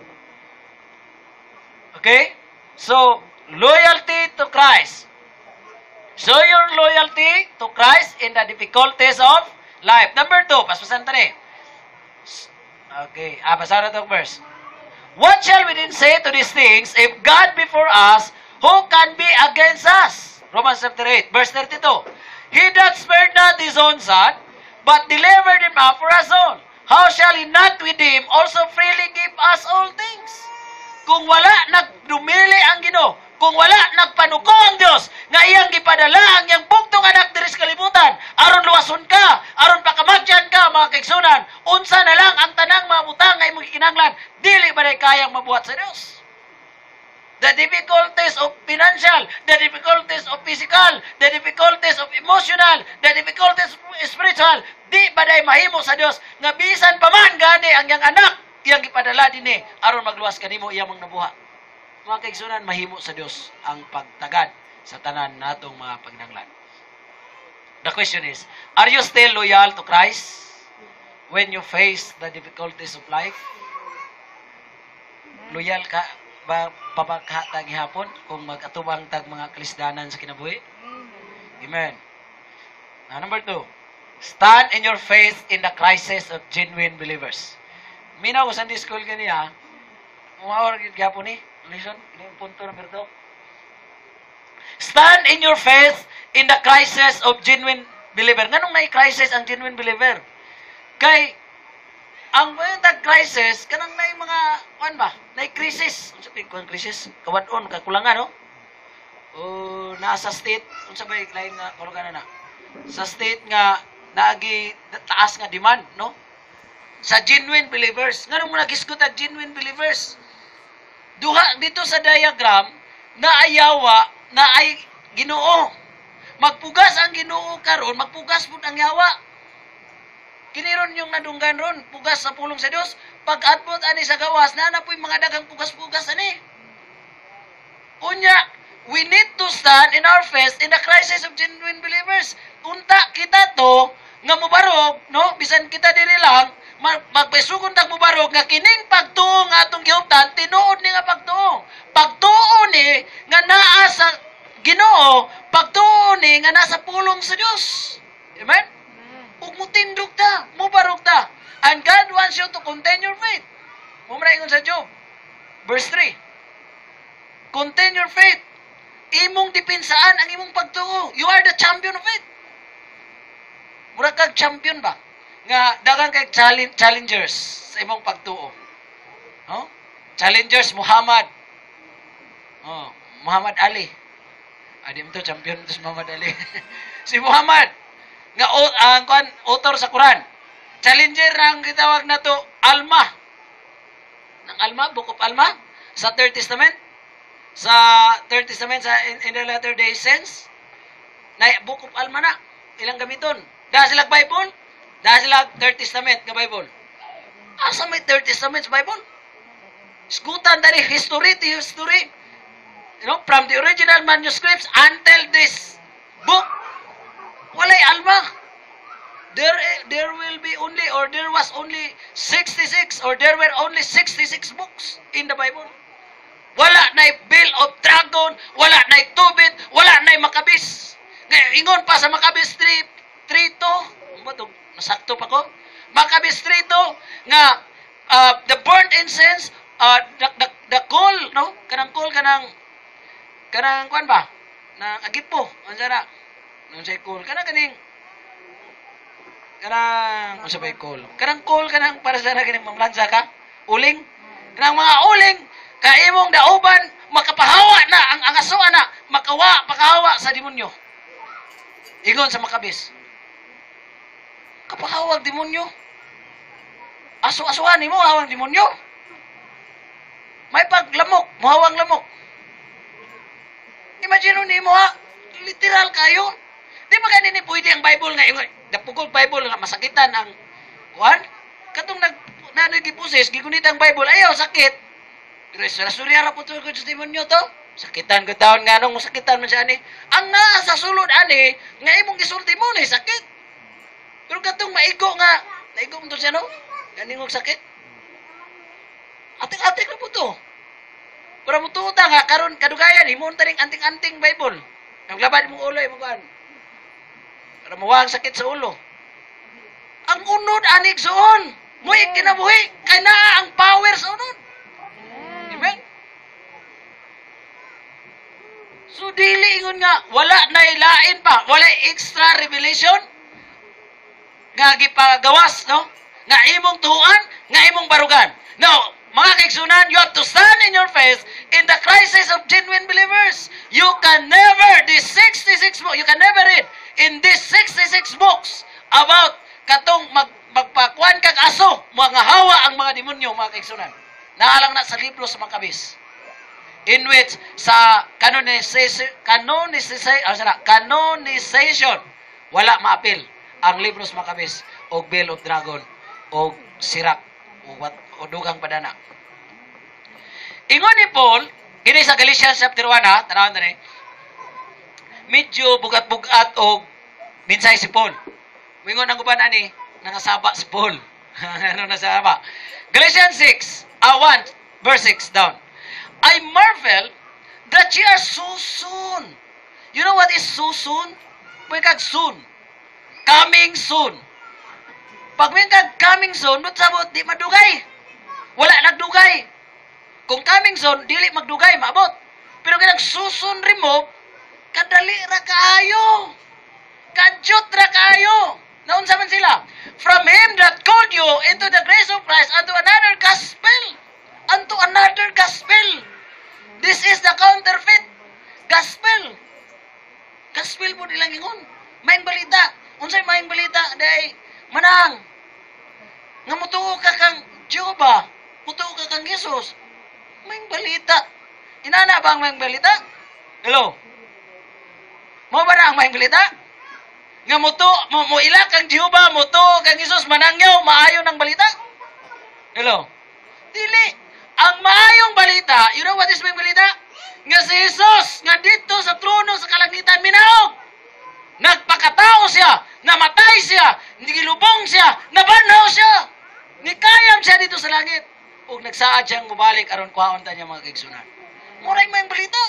Okay? So, loyalty to Christ. Show your loyalty to Christ in the difficulties of life. Number two, paspasan tani. Okay, ah, basa na itong verse. What shall we then say to these things? If God be for us, who can be against us? Romans chapter eight, verse thirty-two. He that spared not his own son, but delivered him up for us all. How shall he not with him also freely give us all things? Kung wala nagdumili ang Ginoo, kung wala nagpanuko ang Dios, nga iyang gipadala ang iyang bugtong anak diri sa kalibutan, aron luwason ka, aron pakamatyan ka, mga kaigsunan, unsa na lang ang tanang mga butang nga imong gikinahanglan, dili ba day kayang mabuhat sa Dios? The difficulties of financial, the difficulties of physical, the difficulties of emotional, the difficulties of spiritual, di ba day mahimo sa Dios, nga bisan pa man gani ang iyang anak, iyang gipadala dinhi aron magluwas kanimo iyang mga nabuha. Mga kaigsunan, mahimo sa Dios ang pagtagad sa tanan natong mga pagnanglan. The question is, are you still loyal to Christ when you face the difficulties of life? Loyal ka ba papaghatag hapon kung mag-atubang tag mga kalisdanan sa kinabuhi? Amen. Now, number two, stand in your faith in the crisis of genuine believers. Minaw ko Sunday school kaniya, umawar gyapon ni lesson, ini yung punto number two. Stand in your faith in the crisis of genuine believer. Nganong may crisis ang genuine believer? Kay ang mga crisis kanang may mga kuan ba? Nay crisis. Unsa ba kuan crisis? Kawadon kakulangan no? O nasa state unsa ba lain nga kalugan na? Sa state nga naagi taas nga demand, no? Sa genuine believers. Nganong mo nagisgot ang genuine believers? Duha dito sa diagram na ayawa na ay Ginoo. Magpugas ang Ginoo karon, magpugas pud ang yawa. Kiniron yung nadunggan ron, pugas sa pulong sa Dios. Pag-atbot ani sa gawas, na na po'y mga dagang pugas-pugas ani. Unya, we need to stand in our faith in the crisis of genuine believers. Unta kita to nga mubarog, no? Bisan kita diri lang, magpasugon tag mubarog nga kining pagtuo nga atong gihuptan, tinuod ni nga pagtuo. Pagtuo ni nga naa sa Ginoo, pagtuo ni nga nasa pulong sa Dios. Amen? Ug mutindog ta, mubarog ta. And God wants you to contain your faith. Mumra ingon sa Job, verse three. Contain your faith. Imong dipinsaan ang imong pagtuo. You are the champion of faith. Mura kag champion ba? Nga daghang kay challengers sa imong pagtuo. No? Challengers Muhammad. Oh, Muhammad Ali. Adi mo to champion to si Muhammad Ali. Si Muhammad nga ang uh, author sa Quran. Challenger nang gitawag na to Alma. Nang Alma, Book of Alma sa Third Testament. Sa Third Testament sa in, in the latter day sense. Na Book of Alma na ilang gamiton. Dahil sila Bible, dahil sila Third Testament nga Bible. Asa may Third Testament sa Bible? Skutan dari history to history. You know, from the original manuscripts until this book, walay Alma. There, there will be only, or there was only sixty-six, or there were only sixty-six books in the Bible. Wala na'y Bill of Dragon, wala na'y Tobit, wala na'y Maccabees. Ngayon, ingon pa sa Maccabees three two, nasakto pa ko? Maccabees three two, nga, uh, the burnt incense, uh, the, the, the coal, no? Kanang coal, kanang, kanang, kuan ba? Nang agipo, ano na? Nung say coal, kanang kaning, kanang, ano sa ba coal? Kanang coal, kanang, para sa na kaning mamlansa ka? Uling? Kanang mga uling, kaimong dauban, makapahawa na, ang angaso na, makawa, pakahawa sa demonyo. Ingon sa Maccabees. Kapahawag demonyo. Aso-asuhan mo, hawang demonyo. May paglamok, muhawang lamok. nimo ha, literal kayo. Di ba ganini pwede ang Bible nga ingon, napugol Bible nga masakitan ang kuan? Katong nag nanagipuses, gigunit ang Bible, ayaw sakit. Pero sa surya ra putol ko sa demonyo to. Sakitan ko taon nga nung sakitan man siya ani. Ang naa sa sulod ani, nga imong gisulti mo ni sakit. Pero katong maigo nga, naigo mo to siya no? Ganingog sakit. Atik-atik na po to. Para mo tuta nga, karon kadugayan, himon taning anting-anting Bible. Naglabad mong ulo, mo kan. Para mawag sakit sa ulo. Ang unod anig suon. Muy kinabuhi. Kaya na ang power sa unod. Amen? So, dili ingon nga, wala na ilain pa. Wala extra revelation. Nga gipagawas, no? Nga imong tuhuan, nga imong barugan. Now, mga kaigsunan, you have to stand in your face in the crisis of genuine believers. You can never, this sixty-six books, you can never read in these sixty-six books about katong mag, magpakuan kag aso, mga hawa ang mga demonyo, mga kaigsunan. Naalang na sa libro sa Makabis. In which, sa canonization, canonization, oh, sana, canonization, wala maapil ang libro sa Makabis, o Bell of Dragon, o Sirak, o, what, o Dugang Padana. Ingon ni Paul, kini sa Galatians chapter one ha, tanawan na rin, medyo bugat-bugat o minsay si Paul. Mingon ang uban ani, nangasaba si Paul. Ano nasaba? Galatians six, uh, one, verse six down. I marvel that ye are so soon. You know what is so soon? Pagkag soon. Coming soon. Pag may coming soon, ba't sabot, di madugay. Wala nagdugay. Kung coming soon, dili magdugay, maabot. Pero kaya susun remove, kadali ra kaayo. Kadyot ra kaayo. Naunsa man sila? From him that called you into the grace of Christ unto another gospel. Unto another gospel. This is the counterfeit gospel. Gospel po nilang ingon. Maing balita. Unsay maing balita? Day, manang. Nga mutuo ka kang Jehovah. Mutuo ka kang Jesus. Maing balita. Inana ba ang maing balita? Hello? Mo ba na ang maing balita? Nga muto, mo, mo ila kang Jehovah, muto kang Jesus, manangyaw, maayo ng balita? Hello? Dili. Ang maayong balita, you know what is maayong balita? Nga si Jesus, nga dito sa trono sa kalangitan, minaog. Nagpakatao siya, namatay siya, nigilubong siya, nabanaw siya. Nikayam siya dito sa langit. Ug nagsaad siyang mubalik aron kuhaon ta niya mga kaigsunan. Muray maayong balita.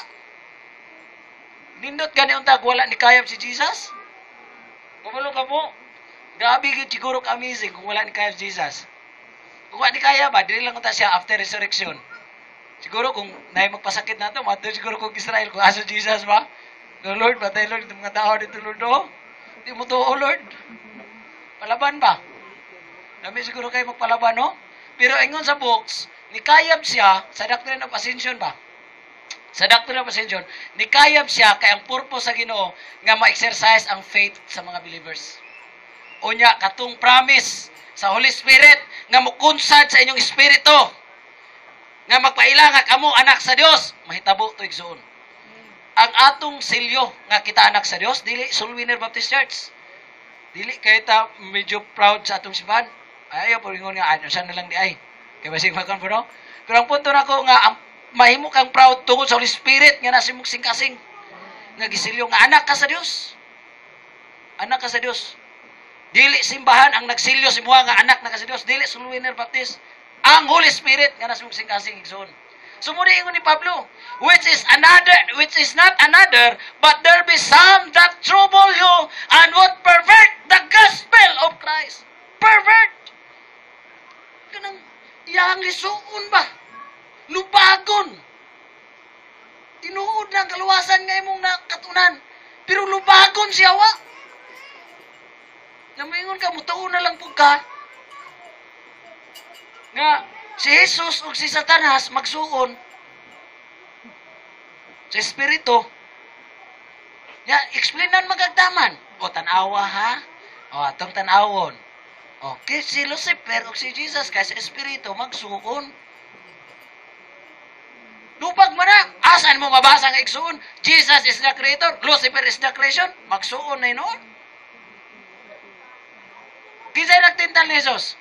Nindot gani untag wala nikayam si Jesus? Pabalo ka po. Grabe gid siguro ka-amazing kung wala ni kaya Jesus. Kung wala ni kaya ba, dili lang ta siya after resurrection. Siguro kung naay magpasakit nato, mato siguro kung Israel, kung aso Jesus ba? No, Lord, batay Lord, itong mga tao dito, Lord, oh. Di mo to, oh Lord. Palaban ba? Dami siguro kayo magpalaban, no? Pero ingon sa books, nikayab siya sa Doctrine of Ascension ba? Sa Doctrine of Ascension, nikayab siya kay ang purpose sa Ginoo nga ma-exercise ang faith sa mga believers. Unya, katong promise sa Holy Spirit nga mukunsad sa inyong espiritu nga magpaila nga kamo anak sa Dios, mahitabo to igsoon. Ang atong silyo nga kita anak sa Dios, dili Soul-Winner Baptist Church. Dili kay ta medyo proud sa atong simbahan. Ayaw po ingon nga ano siya na lang di ay. Kay basig makan po no. Pero ang punto nako nga ang mahimo kang proud tungod sa Holy Spirit nga nasa imong sing-kasing nga gisilyo nga anak ka sa Dios. Anak ka sa Dios. Dili simbahan ang nagsilyo si mga nga anak na ka sa Dios, dili Soul-Winner Baptist. Ang Holy Spirit nga nasa imong sing-kasing igsoon. So muna ingon ni Pablo, which is another, which is not another, but there be some that trouble you and would pervert the gospel of Christ. Pervert. Kanang iyang lisuon ba? Lubagon. Tinuod ng kaluwasan nga imong nakatunan. Pero lubagon siya wa. Namingon ka, mutuon na lang po ka. Nga, si Jesus o si Satanas magsuon sa Espiritu. Nga, explainan magagdaman. O, tanawa ha? O, atong tanawon. Okay, si Lucifer o si Jesus kay sa Espiritu magsuon. Lubag man na, Saan mo mabasa nga igsuon? Jesus is the creator, Lucifer is the creation. Magsuon na noon. Kisay nagtintal ni Jesus?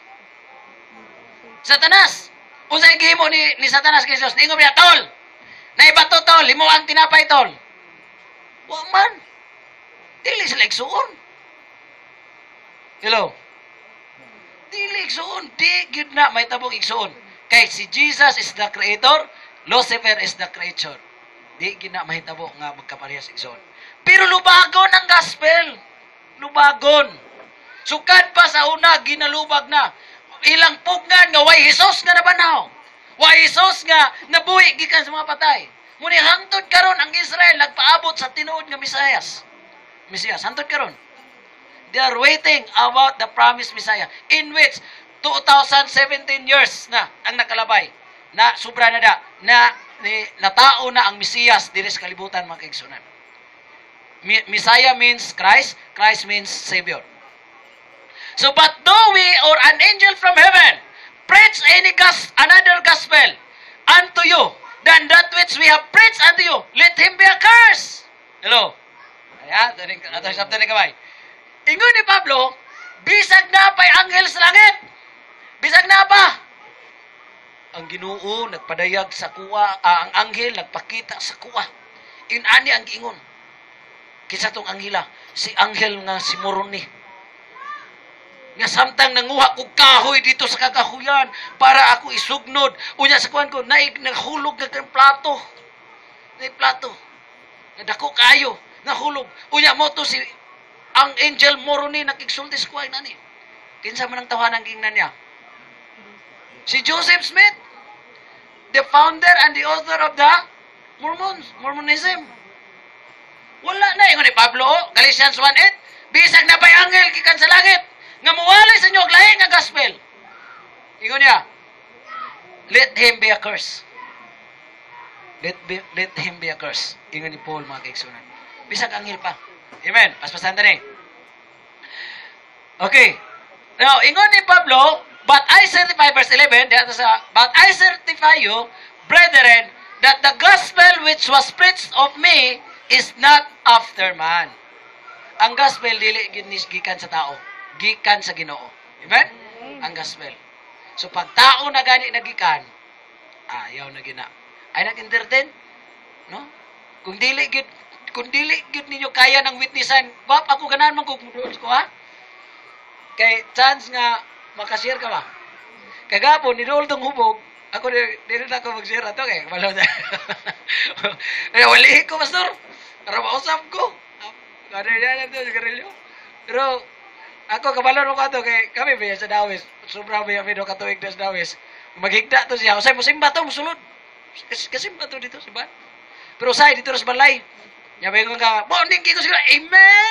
Satanas. Unsay gihimo ni ni Satanas kay Jesus? Ningon niya, tol. Naibato tol, limo ang tinapay tol. Wa man. Dili sila igsuon. Hello. Dili igsuon, di gyud na may tabong igsuon. Kay si Jesus is the creator, Lucifer is the creature. Di gyud na mahitabo nga magkaparehas igsuon. Pero lubagon ang gospel. Lubagon. Sukad pa sa una ginalubag na. Ilang pugnan nga way Hesus nga nabanaw. Way Hesus nga nabuhi gikan sa mga patay. Muni hangtod karon ang Israel nagpaabot sa tinuod nga Mesiyas. Mesiyas hangtod karon. They are waiting about the promised Messiah in which two thousand seventeen years na ang nakalabay na sobra na da na ni natao na ang Mesiyas diri sa kalibutan mga kaigsunan. Messiah means Christ, Christ means Savior. So, but though we or an angel from heaven preach any gas, another gospel unto you than that which we have preached unto you, let him be accursed. Hello? Ayan, ito yung sabta ni kamay. Ingon ni Pablo, bisag na pa'y anghel sa langit. Bisag na pa. Ang Ginoo nagpadayag sa kuwa, ah, ang anghel nagpakita sa kuwa. Inani ang giingon. Kinsa tong anghela? Si anghel nga si Moroni. Nga samtang nanguha ko kahoy dito sa kakahuyan para ako isugnod. Unya sa kuwan ko, naig naghulog na kang plato. Naig plato. Nadako kayo. Nahulog. Unya mo to si ang angel Moroni nakigsulti sa kuwan nani. Kinsa man ang tawanan gingnan niya? Si Joseph Smith, the founder and the author of the Mormons, Mormonism. Wala na. Ingon ni Pablo, Galatians one eight, bisag na pa'y anghel kikan sa langit. Nga muwalay sa inyo og lahi nga gospel. Ingon niya, let him be a curse. Let, be, let him be a curse. Ingon ni Paul mga kaigsunan. Bisag anghel pa. Amen. Paspasan tani. Okay. Now, ingon ni Pablo, but I certify, verse eleven, but I certify you, brethren, that the gospel which was preached of me is not after man. Ang gospel, dili gikan sa tao. Gikan sa Ginoo. Amen? Ang gospel. So, pag tao na gani nagikan, ayaw na gina. Ay nag-entertain? No? Kung dili gid, kung dili gid ninyo kaya ng witnessan, wap ako ganahan man kung muduol ko, ha? Kay chance nga makashare ka ba? Kagapon, nidool tong hubog, ako dili na ako mag-share ato kay kabalo na. Eh, wali ko, pastor. Para mausap ko. Ano yan ito, sigarilyo. Pero, ako, kabalo ko ato kay kami ba sa Dawis. Sobra ba yung do katuig na sa Dawis. Maghigda to siya. Usay mo simba to, musulod. Kasimba to dito sa ban. Pero usay dito sa balay. Yabi ko nga, bonding ko sila, amen!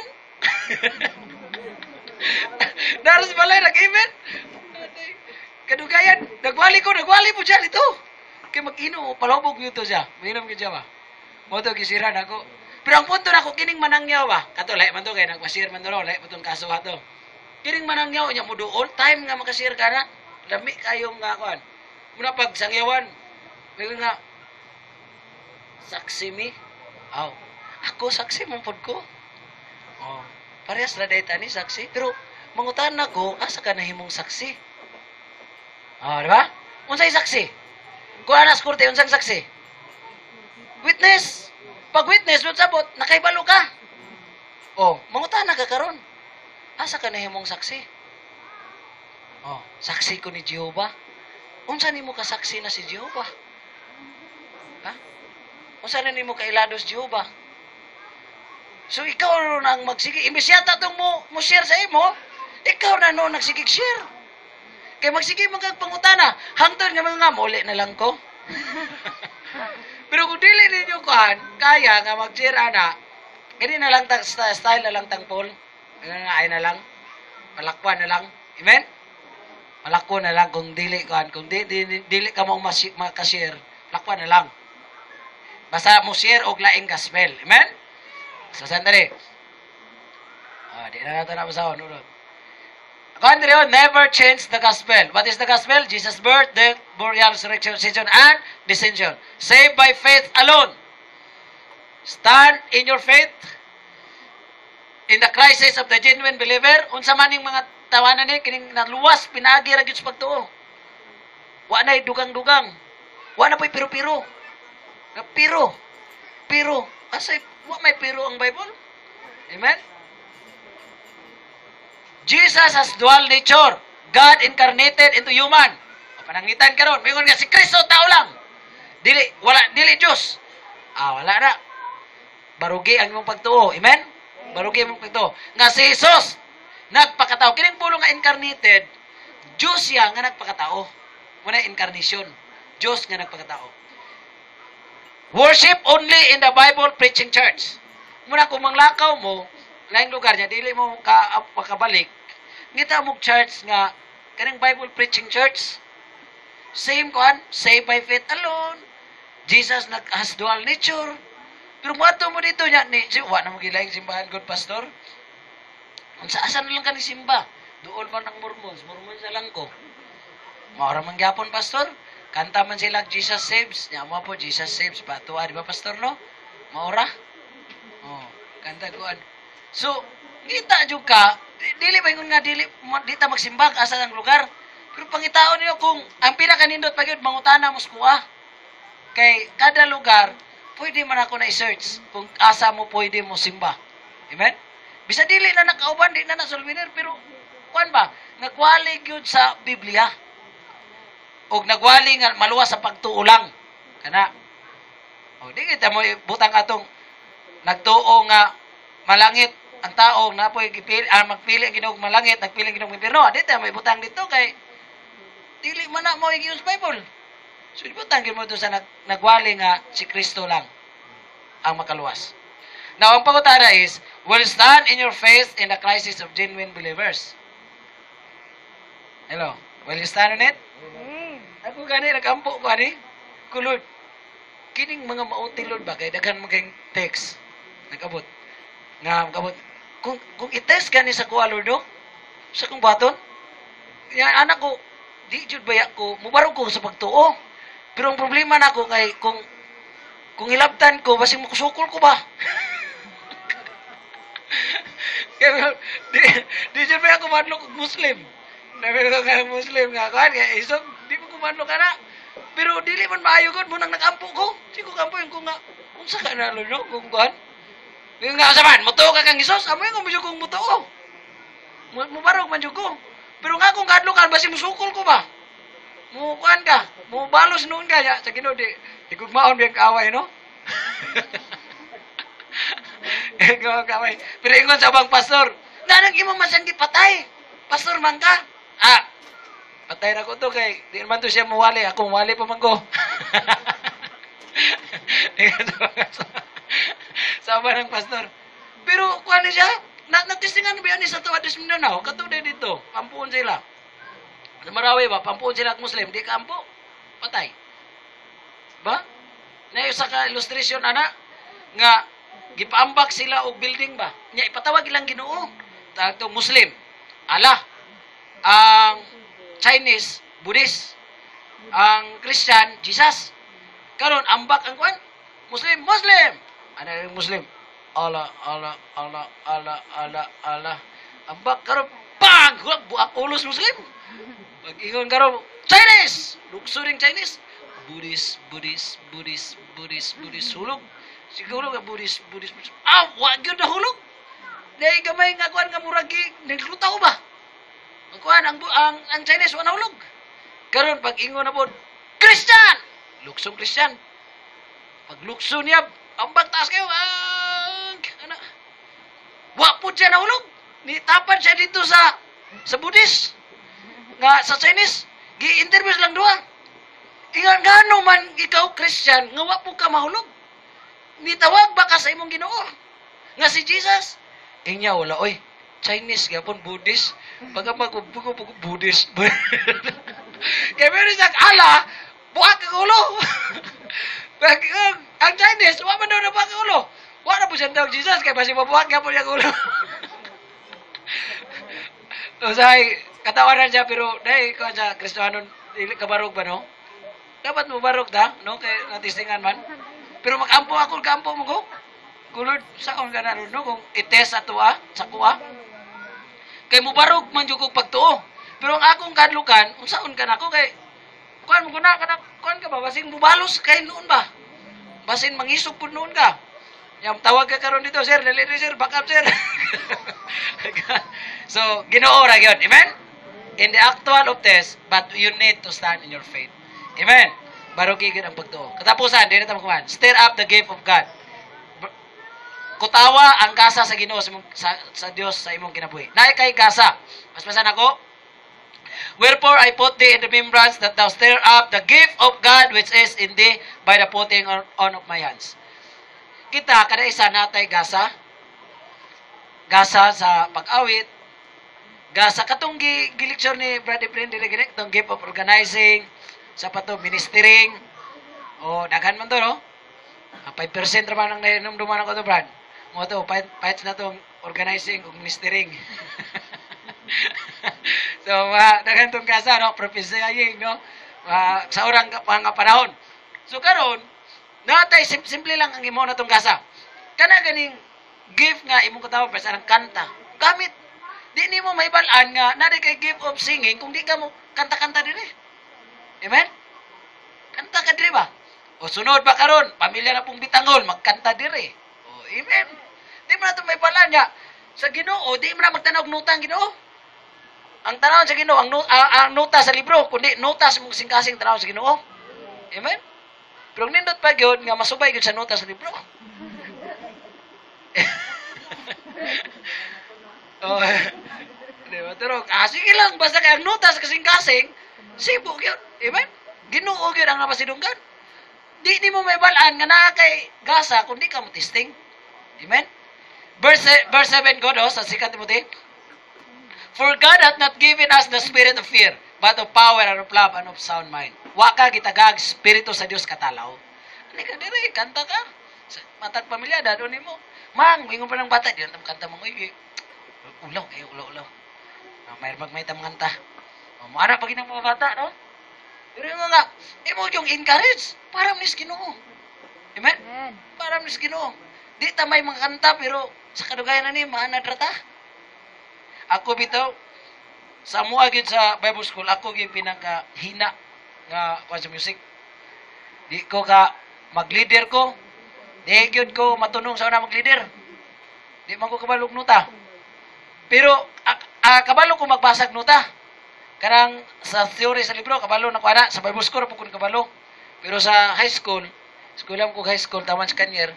Daras balay, nag-amen. Kadugayan, nagwali ko, nagwali po siya dito. Kaya mag-ino, palobog nyo to siya. Mainom ko siya ba? Moto, kisiran ako. Pero ang punto na ako, kining manangyaw ba? Kato, lahi man to, kaya nagpasir man to, lahi po itong kaso to. Kining manangyaw, niya mo do, all time nga makasir ka na, lami kayong nga kuhan. Muna pag sangyawan, may nga, saksi mi? Aw, ako saksi mong pod ko. Oh, parehas na data ni saksi. Pero, mangutan na ko, asa ka nahimong saksi? Oh, di ba? Unsay saksi? Kung anas kurte, unsang saksi? Witness. Pag witness, doon sabot, nakaibalo ka. Oh, mangutan na ka karon. Asa ka nahimong saksi? Oh, saksi ko ni Jehovah. Unsa nimo ka saksi na si Jehovah? Ha? Unsa na nimo ka ilados Jehovah? So ikaw nang magsige, imbes yata tong mo, mo share sa imo, ikaw na no nagsigig share. Kay magsige man kag pangutana, hangtod nga mga muli na lang ko. Pero kung dili ninyo kuhan, kaya nga mag-share ana, gani na lang tang style na lang tang Paul. Ano na ay na lang. Palakwan na lang. Amen? Palakwan na lang kung dili kuhan, kung di, di, dili ka mong makashare, palakwan na lang. Basta mo share og laing gospel. Amen? So, sandali. Ah, di na natin na masahon. Country on, never change the gospel. What is the gospel? Jesus' birth, death, burial, resurrection, ascension, and descension. Saved by faith alone. stand in your faith in the crisis of the genuine believer. Unsa man ning mga tawanan ni kining naluwas pinagi ra gyud sa pagtuo. Wa nay dugang-dugang. Wa na po'y piro-piro. Na piro. Piro. Asay wa may piro ang Bible. Amen. Jesus has dual nature. God incarnated into human. O panangitan karon, mingon nga si Kristo tao lang. Dili wala dili Dios. Ah, wala na. Barugi ang imong pagtuo. Amen? Barugi ang imong pagtuo. Nga si Jesus nagpakatao. Kining pulo nga incarnated, Diyos siya nga nagpakatao. Muna incarnation. Diyos nga nagpakatao. Worship only in the Bible preaching church. Muna kung manglakaw mo, laing lugar niya, dili mo ka, makabalik, ngita mo church nga, kaning Bible preaching church, same kuan, saved by faith alone. Jesus nag has dual nature. Pero mato mo dito niya, ni, wa na mo gilaing simbahan, good pastor. Kung sa asan lang ka ni simba, doon man ang Mormons, Mormons na lang ko. Maura man gyapon pastor, kanta man sila Jesus saves, nya mo po Jesus saves pa tuwa, di ba pastor no? Maura? Oh, kanta kuan. So, ngita jud ka, dili ba ingon nga dili di ta magsimba asa ang lugar. Pero pangitaon niyo kung ang pinakanindot pa gyud mangutana mo skuha. Kay kada lugar pwede man ako na i-search kung asa mo pwede mo simba. Amen? Bisa dili na nakauban, di na nasolviner, pero kuan ba? Nagwali gyud sa Biblia. Og nagwali nga maluwas sa pagtuo lang. Kana. O di kita mo butang atong nagtuo nga malangit ang tao na po gipili ah, magpili ang Ginoo malangit, nagpili ang Ginoo impierno. Di ta may butang dito kay dili man na mo i-use Bible. So, ibutang mo ito sa nag, nagwali nga si Kristo lang ang makaluwas. Now, ang pangutana is, will stand in your faith in the crisis of genuine believers. Hello? Will you stand on it? Mm. Ako gani, nagampo ko ani. Kulod. Kining mga mauti, Lord ba? Kaya daghan maging text. Nagabot. Nga, nagabot. Kung, kung i-test gani sa kuha, Lord, do? Sa kong baton? Yan, anak ko, di jud baya ko, mubarog ko sa pagtuo. Pero ang problema na ko kay kung kung hilabtan ko basing makusukol ko ba? Kaya di di jud ba ako manlok Muslim. Nabi ko nga Muslim nga kan kaya isog di mo kumanlo kana. Pero dili man maayo gud mo nang nagampo ko. Si ko kampo yung ko nga unsa ka na lo kung kuan. Yung nga saman, mutuo ka kang Hesus, amoy ko mo jud kong mutuo. Mubarog man jud ko. Pero nga kung kadlo kan basing musukol ko ba? Mo kuan ka, mo balos noon ka ya sa Ginoo di igugmaon biyang kaaway no. Ikaw kaaway. Pero ingon sa bang pastor, na nang imo man siyang gipatay. Pastor man ka. Ah. Patay na ko to kay di man to siya muwali, ako muwali pa man ko. Sama ng pastor. Pero kuan ni siya, na natistingan biyan ni sa tuwa dis Mindanao, kato dito, pampuon sila. Sa Marawi ba, pampuon sila at Muslim, di kampo, patay. Ba? Na sa ka illustration, ana, nga, gipaambak sila og building ba? Nya, ipatawag ilang Ginoo. Tagto Muslim, Allah. Ang Chinese, Buddhist. Ang Christian, Jesus. Karon ambak ang kwan? Muslim, Muslim. Ano yung Muslim? Allah, Allah, Allah, Allah, Allah, Allah. Ambak, karon, bang! Buak ulos Muslim. Pag-ingon karon, Chinese! Luksuring Chinese. Buddhist, Buddhist, Buddhist, Buddhist, Buddhist, hulog. Siguro ka Buddhist, Buddhist, Buddhist. Ah, wag yun na hulog. Dahil gamay nga kuhan nga muragi, naglutaw ba? Ang kuhan, ang, ang, ang Chinese, wala hulog. Karon pag-ingon na po, Christian! Luksong Christian. Pag lukso niya, ang bagtaas kayo, ah, ano? Wapod siya na hulog. Nitapan siya dito sa, sa Buddhist. Nga sa Chinese, gi-interview lang duha. Ingan ngano man ikaw Christian, nga wa po ka mahulog. Nitawag ba ka sa imong Ginoo? Nga si Jesus? Inya wala oy, Chinese gyapon Buddhist. Baga magbugo Buddhist. Kaya meron siya ala, buhat ka ulo. Bag ang Chinese, wa man daw na buhat ka ulo. Wa na po siya daw Jesus kay basi mabuhat gyapon yang ulo. Usay katawanan siya pero dahil ko sa Kristohanon dili kabarog ba no? Dapat mo barog ta, no? Kay natistingan man. Pero makampo ako, kampo mo ko. Kulod, saon ka na ron, no? Kung ites ato ah, sa kuha. Kay mubarog man jud kog pagtuo. Pero ang akong kadlukan, unsaon ka na ako kay kuan mo na kana kuan ka ba basing mubalos kay noon ba? Basin mangisog pud noon ka. Yang tawag ka karon dito, sir, dali sir, back up sir. So, Ginoo ra gyud. Amen. In the actual of test, but you need to stand in your faith. Amen. Barugi gyud ang pagtuo. Katapusan, dili ta makuan. Stir up the gift of God. Kutawa ang gasa sa Ginoo sa, sa, sa Dios sa imong kinabuhi. Naay kay gasa. Paspasan ako. Wherefore I put thee in remembrance that thou stir up the gift of God which is in thee by the putting on, on of my hands. Kita kada isa natay gasa. Gasa sa pag-awit. Gasa katong gi gilecture ni Brother Friend dili gini tong gift of organizing sa pato ministering. O daghan man to no. five percent ra man ang nainomduman ako to Brad. Mo to fight na tong organizing ug ministering. So, uh, daghan tong gasa no, prophesying no. Uh, sa urang mga panahon. So karon, natay sim simple lang ang imo na tong gasa. Kana ganing gift nga imong katawo pa sa kanta. Gamit di nimo mahibal-an nga na kay gift of singing kung di ka mo kanta-kanta dinhi. Amen. Kanta ka diri ba? O sunod ba karon, pamilya na pong bitangol magkanta diri. O amen. Di mo na ito may balan niya. Sa Ginoo, di mo na magtanaw nuta ang Ginoo. Ang tanaw sa Ginoo, ang, ang, ang nuta sa libro, kundi nuta sa mong singkasing tanaw sa Ginoo. Amen? Pero nindot pa yun, nga masubay yun sa nuta sa libro. Oh, di ba? Pero, ah, sige lang, basta kaya ang nuta sa kasing-kasing, sibuk yun. Amen? Ginoo yun ang napasidunggan. Di, di mo may balaan nga na kay gasa, kundi ka mo testing. Amen? Verse, verse seven, God, oh, sa Second Timothy. For God hath not given us the spirit of fear, but of power and of love and of sound mind. Wa ka gitagag spirito sa Dios katalaw. Ani ka diri, kanta ka. Sa matag pamilya dadon nimo. Mang, mingon pa ng bata di tam kanta mo uy. Ulaw, ay ulaw ulaw. Ah, may magmay tam kanta. O mo ara pag inang mga bata, no? Pero yung nga, imo yung encourage para mis Ginoo. Amen? Para mis Ginoo. Di ta may mga kanta pero sa kadugayan na ni maanad rata. Ako bitaw sa mua gid sa Bible school ako gid pinaka hina nga kwan sa music. Di ko ka mag-leader ko. Di gyud ko matunong sa una mag-leader. Di man ko kabalog nuta. Pero a, a, kabalo ko magbasag nuta. Kanang sa theory sa libro kabalo na ko ana sa Bible school po kun kabalo. Pero sa high school, school ko high school taman sa Kanyer.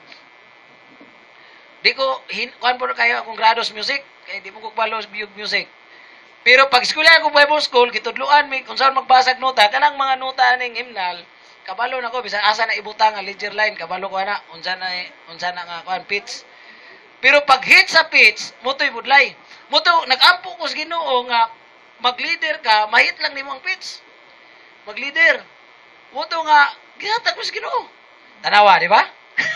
Di ko, kuhan po na kayo akong grados music, kaya di mo ko balo music. Pero pag eskwela ko Bible school, kitudluan mi, kung saan magbasag nota, kanang mga nota ning himnal, kabalo na ko, bisan asa na ibutang ang ledger line, kabalo ko na, unsa na, unsa na nga, kuhan, pitch. Pero pag hit sa pitch, muto'y budlay. Muto, nag-ampo ko sa Ginoo nga, mag-leader ka, mahit lang ni mo ang pitch. Mag-leader. Muto nga, ginatag ko sa Ginoo. Tanawa, di ba?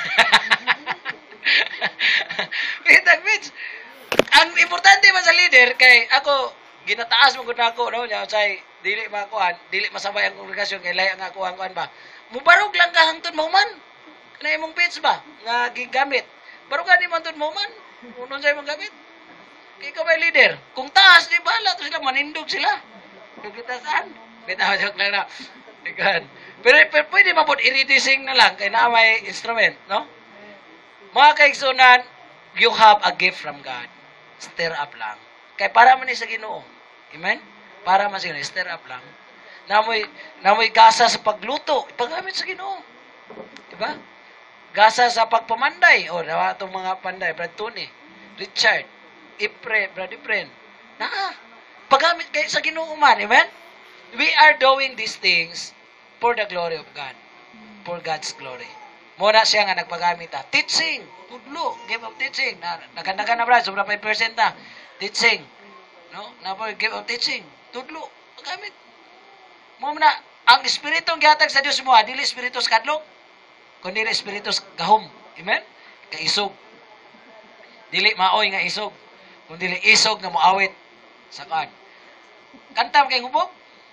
Pitag pitch. Ang importante man sa leader kay ako ginataas mo gud nako no nya say dili makuan, dili masabay ang kongregasyon kay lay ang ako ang kuan ba. Mubarog lang ka hangtod mo man. Kana imong pitch ba nga gigamit. Barog ka di man tud mo man. Unon sa imong gamit. Kay ka ba leader? Kung taas di bala to sila manindog sila. Dugitasan. Bitaw joke lang na. Ikan. Pero, pero pwede mabot i-reducing na lang kay na may instrument, no? Mga kaigsunan, you have a gift from God. Stir up lang. Kay para man ni sa Ginoo. Amen? Para man sa Ginoo, stir up lang. Namoy, namoy gasa sa pagluto, ipagamit sa Ginoo. Diba? Gasa sa pagpamanday. O, nawa itong mga panday. Brad Tony, Richard, Ipre, Brad Ipren. Naa. Pagamit kayo sa Ginoo man. Amen? We are doing these things for the glory of God. For God's glory. Muna siya nga nagpagamit ha. Teaching. Tudlo. Give of teaching. Na, naganda-ganda na brad. Sobra five percent na. Teaching. No? Na po, give of teaching. Tudlo. Pagamit. Muna, ang espiritong gihatag sa Diyos mo ha, dili espiritus kadlok. Kundi espiritus gahom. Amen? Kaisog. Dili maoy nga isog. Kundi dili isog nga moawit sa kan. Kanta kay hubog.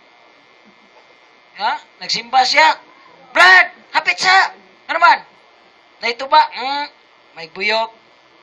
Ha? Nagsimba siya. Brad, hapit sa. Ano man? Naituba. Mm. may buyok.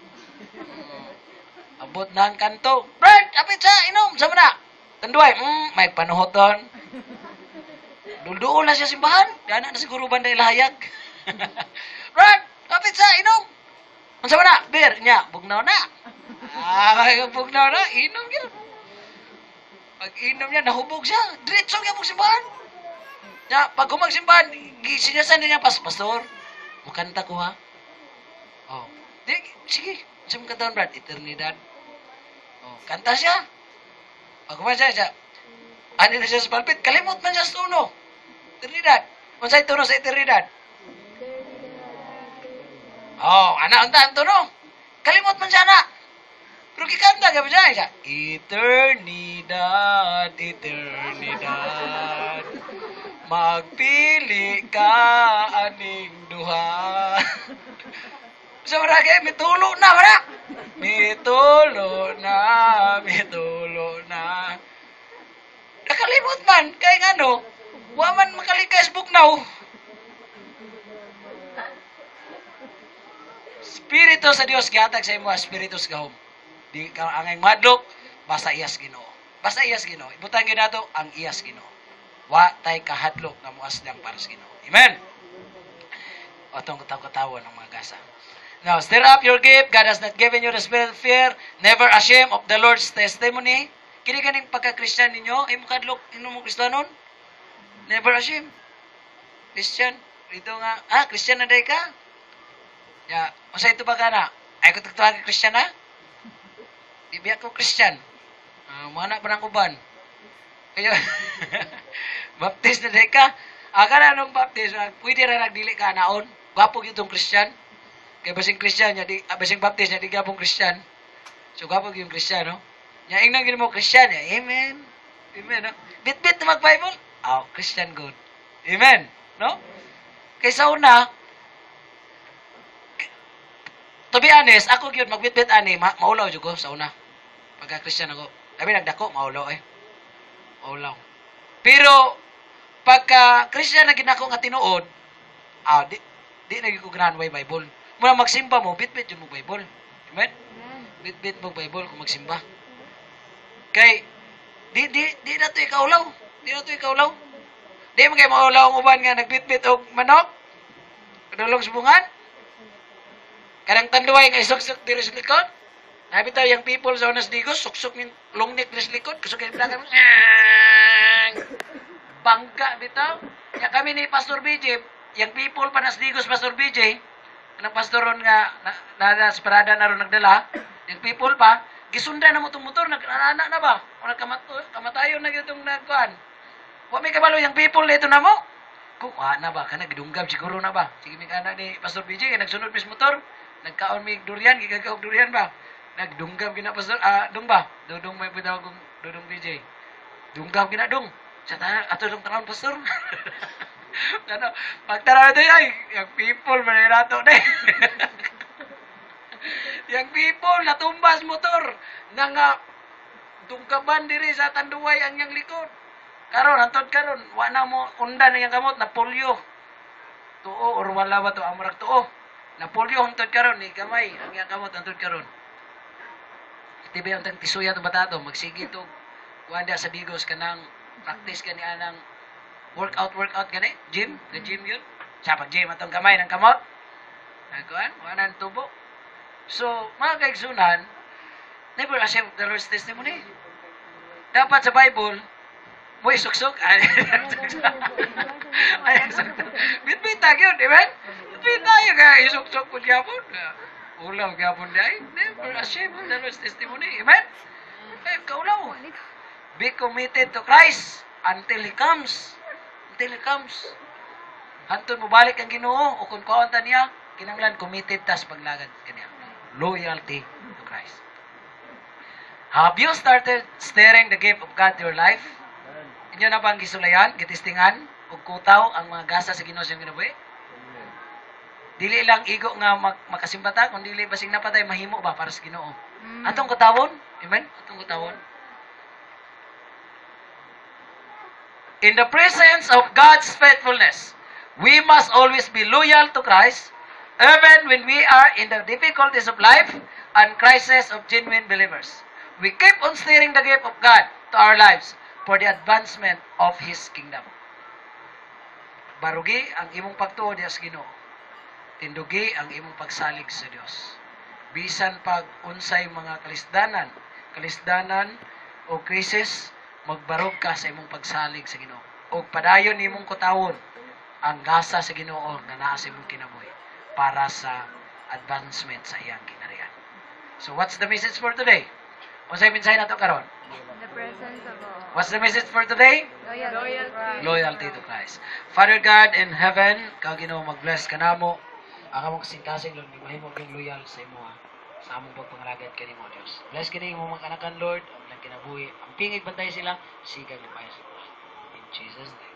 Abot na ang kanto. Brad, apit sa inom. Sama na. Tanduay, mm, may panuhoton. Dulduol na siya simbahan. Dana na siguro banday lahayag. Brad, apit sa inom. Sama na, beer niya. Bugnaw na. Ah, bugnaw na. Inom yun. Pag inom niya, nahubog siya. Diretso niya mong simbahan. Ya, pag humagsimbahan, sinyasan niya, pas, pastor, makanta ko ha. Oh, di, sige, sa mga taon, Brad, eternidad. Oh, kanta siya. Pag kumasa siya, ano na siya sa palpit, kalimot man siya sa tuno. Eternidad. Kung sa'yo tuno sa eternidad. Oh, anak, anta ang tuno. Kalimot man siya, anak. Pero kikanta, gaba siya, siya, eternidad, eternidad. Magpili ka aning duha. Sa maragay, mitulo na, wala? Mitulo na, mitulo na. Nakalimot man, kaya nga no, waman makali-Facebook now. Spirito sa Dios, gihatag sa imo, Spirito sa gahom. Di ka angay madlok, basta iyas Ginoo. Basta iyas Ginoo. Ibutang gyud nato ang iyas Ginoo. Wa tay kahadlok nga muasdang para sa Ginoo. Amen. O tong kataw-katawan ng mga gasa. Now, stir up your gift. God has not given you the spirit of fear. Never ashamed of the Lord's testimony. Kini ganing pagka-Christian ninyo, ay mukadlok ino mo Kristiyanon. Never ashamed. Christian, dito nga, ah, Christian na day ka? Ya, masa ito ba ka na? Ay ko tagtuhan ka Christian na? Di biya ko Christian. Uh, mga anak pa ng uban. Kaya, baptist na day ka. Aga na nung baptist, pwede na nagdili ka naon. Gwapo yung Christian. Kaya basing Christian, niya, di, ah, basing baptist niya, di gapong Christian. So, gwapo yung Christian, no? Nya ingnan gini mo Christian, ya. Amen. Amen, no? Bit-bit na mag-Bible. Oh, Christian good. Amen. No? Kaysa una, to be honest, ako gyud magbit-bit ani, ma maulaw jud ko sa una. Pagka Christian ako, labi nagdako maulaw eh. Maulaw. Pero pagka Christian na ginako nga tinuod, ah di di na gyud ko ganahan way Bible. Muna magsimba mo, bit-bit jud mo Bible. Amen. Bit-bit mo Bible kung magsimba. Kay di di di na to ikaulaw. Di na to ikaulaw. Di mo kay maulaw ang uban nga nagbit-bit og manok. Kadulong subungan. Kadang tanduay nga isuksok diri sa likod. Nabi tayo yung people sa unas digos, suksok ng longnik diri sa likod, kusok yung bilang kami, bangga bitaw. Ya kami ni Pastor B J, yung people pa nas digos Pastor B J, anong pastoron nga, na, na, na sa parada na ron nagdala, yung people pa, gisunda na mo itong motor, nag-anak na ba? O nagkamatayon na itong nagkuhan. Huwag may kabalo yung people na ito na mo. Kung ah, na ba, ka nagdunggam siguro na ba? Sige, may anak ni Pastor B J, nagsunod mis motor, nagkaon may durian, gigagaw durian ba? Nagdunggam gina pastor, ah, dung ba? Dudung may pitawag kong dudung B J. Dunggam gina dung. Sa tanan, ato dung tanawon pastor. Ano, pagtara na ay, yung people, manirato na yung people, natumbas motor, nga nga, dungkaban diri sa tanduay ang yang likod. Karon, antod karon, wala mo undan na yung kamot, na polio. Tuo, or wala ba to, amurag tuo. Na polio hangtod karon ni gamay ang yang kamot hangtod karon. Tiba yung tisuya to batato magsige to wanda sa digos kanang practice kani anang workout workout gani gym the gym yun sa pag gym atong gamay ng kamot nagkuan wanan tubo. So mga kaigsunan, never ashamed of the Lord's testimony. Dapat sa Bible mo isuksok ay ay bit-bita gyud di ba? Bit-bita yung ka isuksok pud gyapon. Ulaw gyapon dai, never ashamed of the Lord's testimony. Amen. Eh kaulaw. Be committed to Christ until He comes. Until He comes. Hantod mo balik ang Ginoo o kung kaon ta niya, kinahanglan committed tas paglagad kaniya. Loyalty to Christ. Have you started stirring the gift of God to your life? Inyo na bang gisulayan, gitistingan, ug kutaw ang mga gasa sa Ginoo sa ginabuhi? Dili lang igo nga mak makasimbata, kung dili basing napatay mahimo ba para sa Ginoo. Mm. Atong kutawon, amen? Atong kutawon. In the presence of God's faithfulness, we must always be loyal to Christ, Even when we are in the difficulties of life and crisis of genuine believers, we keep on stirring the gift of God to our lives for the advancement of His kingdom. Barugi ang imong pagtuo diya sa Ginoo. Tindugi ang imong pagsalig sa Dios. Bisan pag unsay mga kalisdanan, kalisdanan o krisis, magbarog ka sa imong pagsalig sa Ginoo. O padayon nimong kutawon ang gasa sa Ginoo nga naa sa imong kinabuhi para sa advancement sa iyang kinarian. So what's the message for today? Unsay mensahe nato karon? The presence of God. What's the message for today? Loyalty. Loyalty to Christ. Father God in heaven, ka Ginoo mag-bless kanamo. Ang among kasing-kasing Lord, di mahimo yung loyal sa imo ha. Sa among pagpangalagat kanimo Dios. Bless kini mo mga kanakan Lord, ang lang kinabuhi. Ang pingig bantay sila, sigag lipayon sa In Jesus name.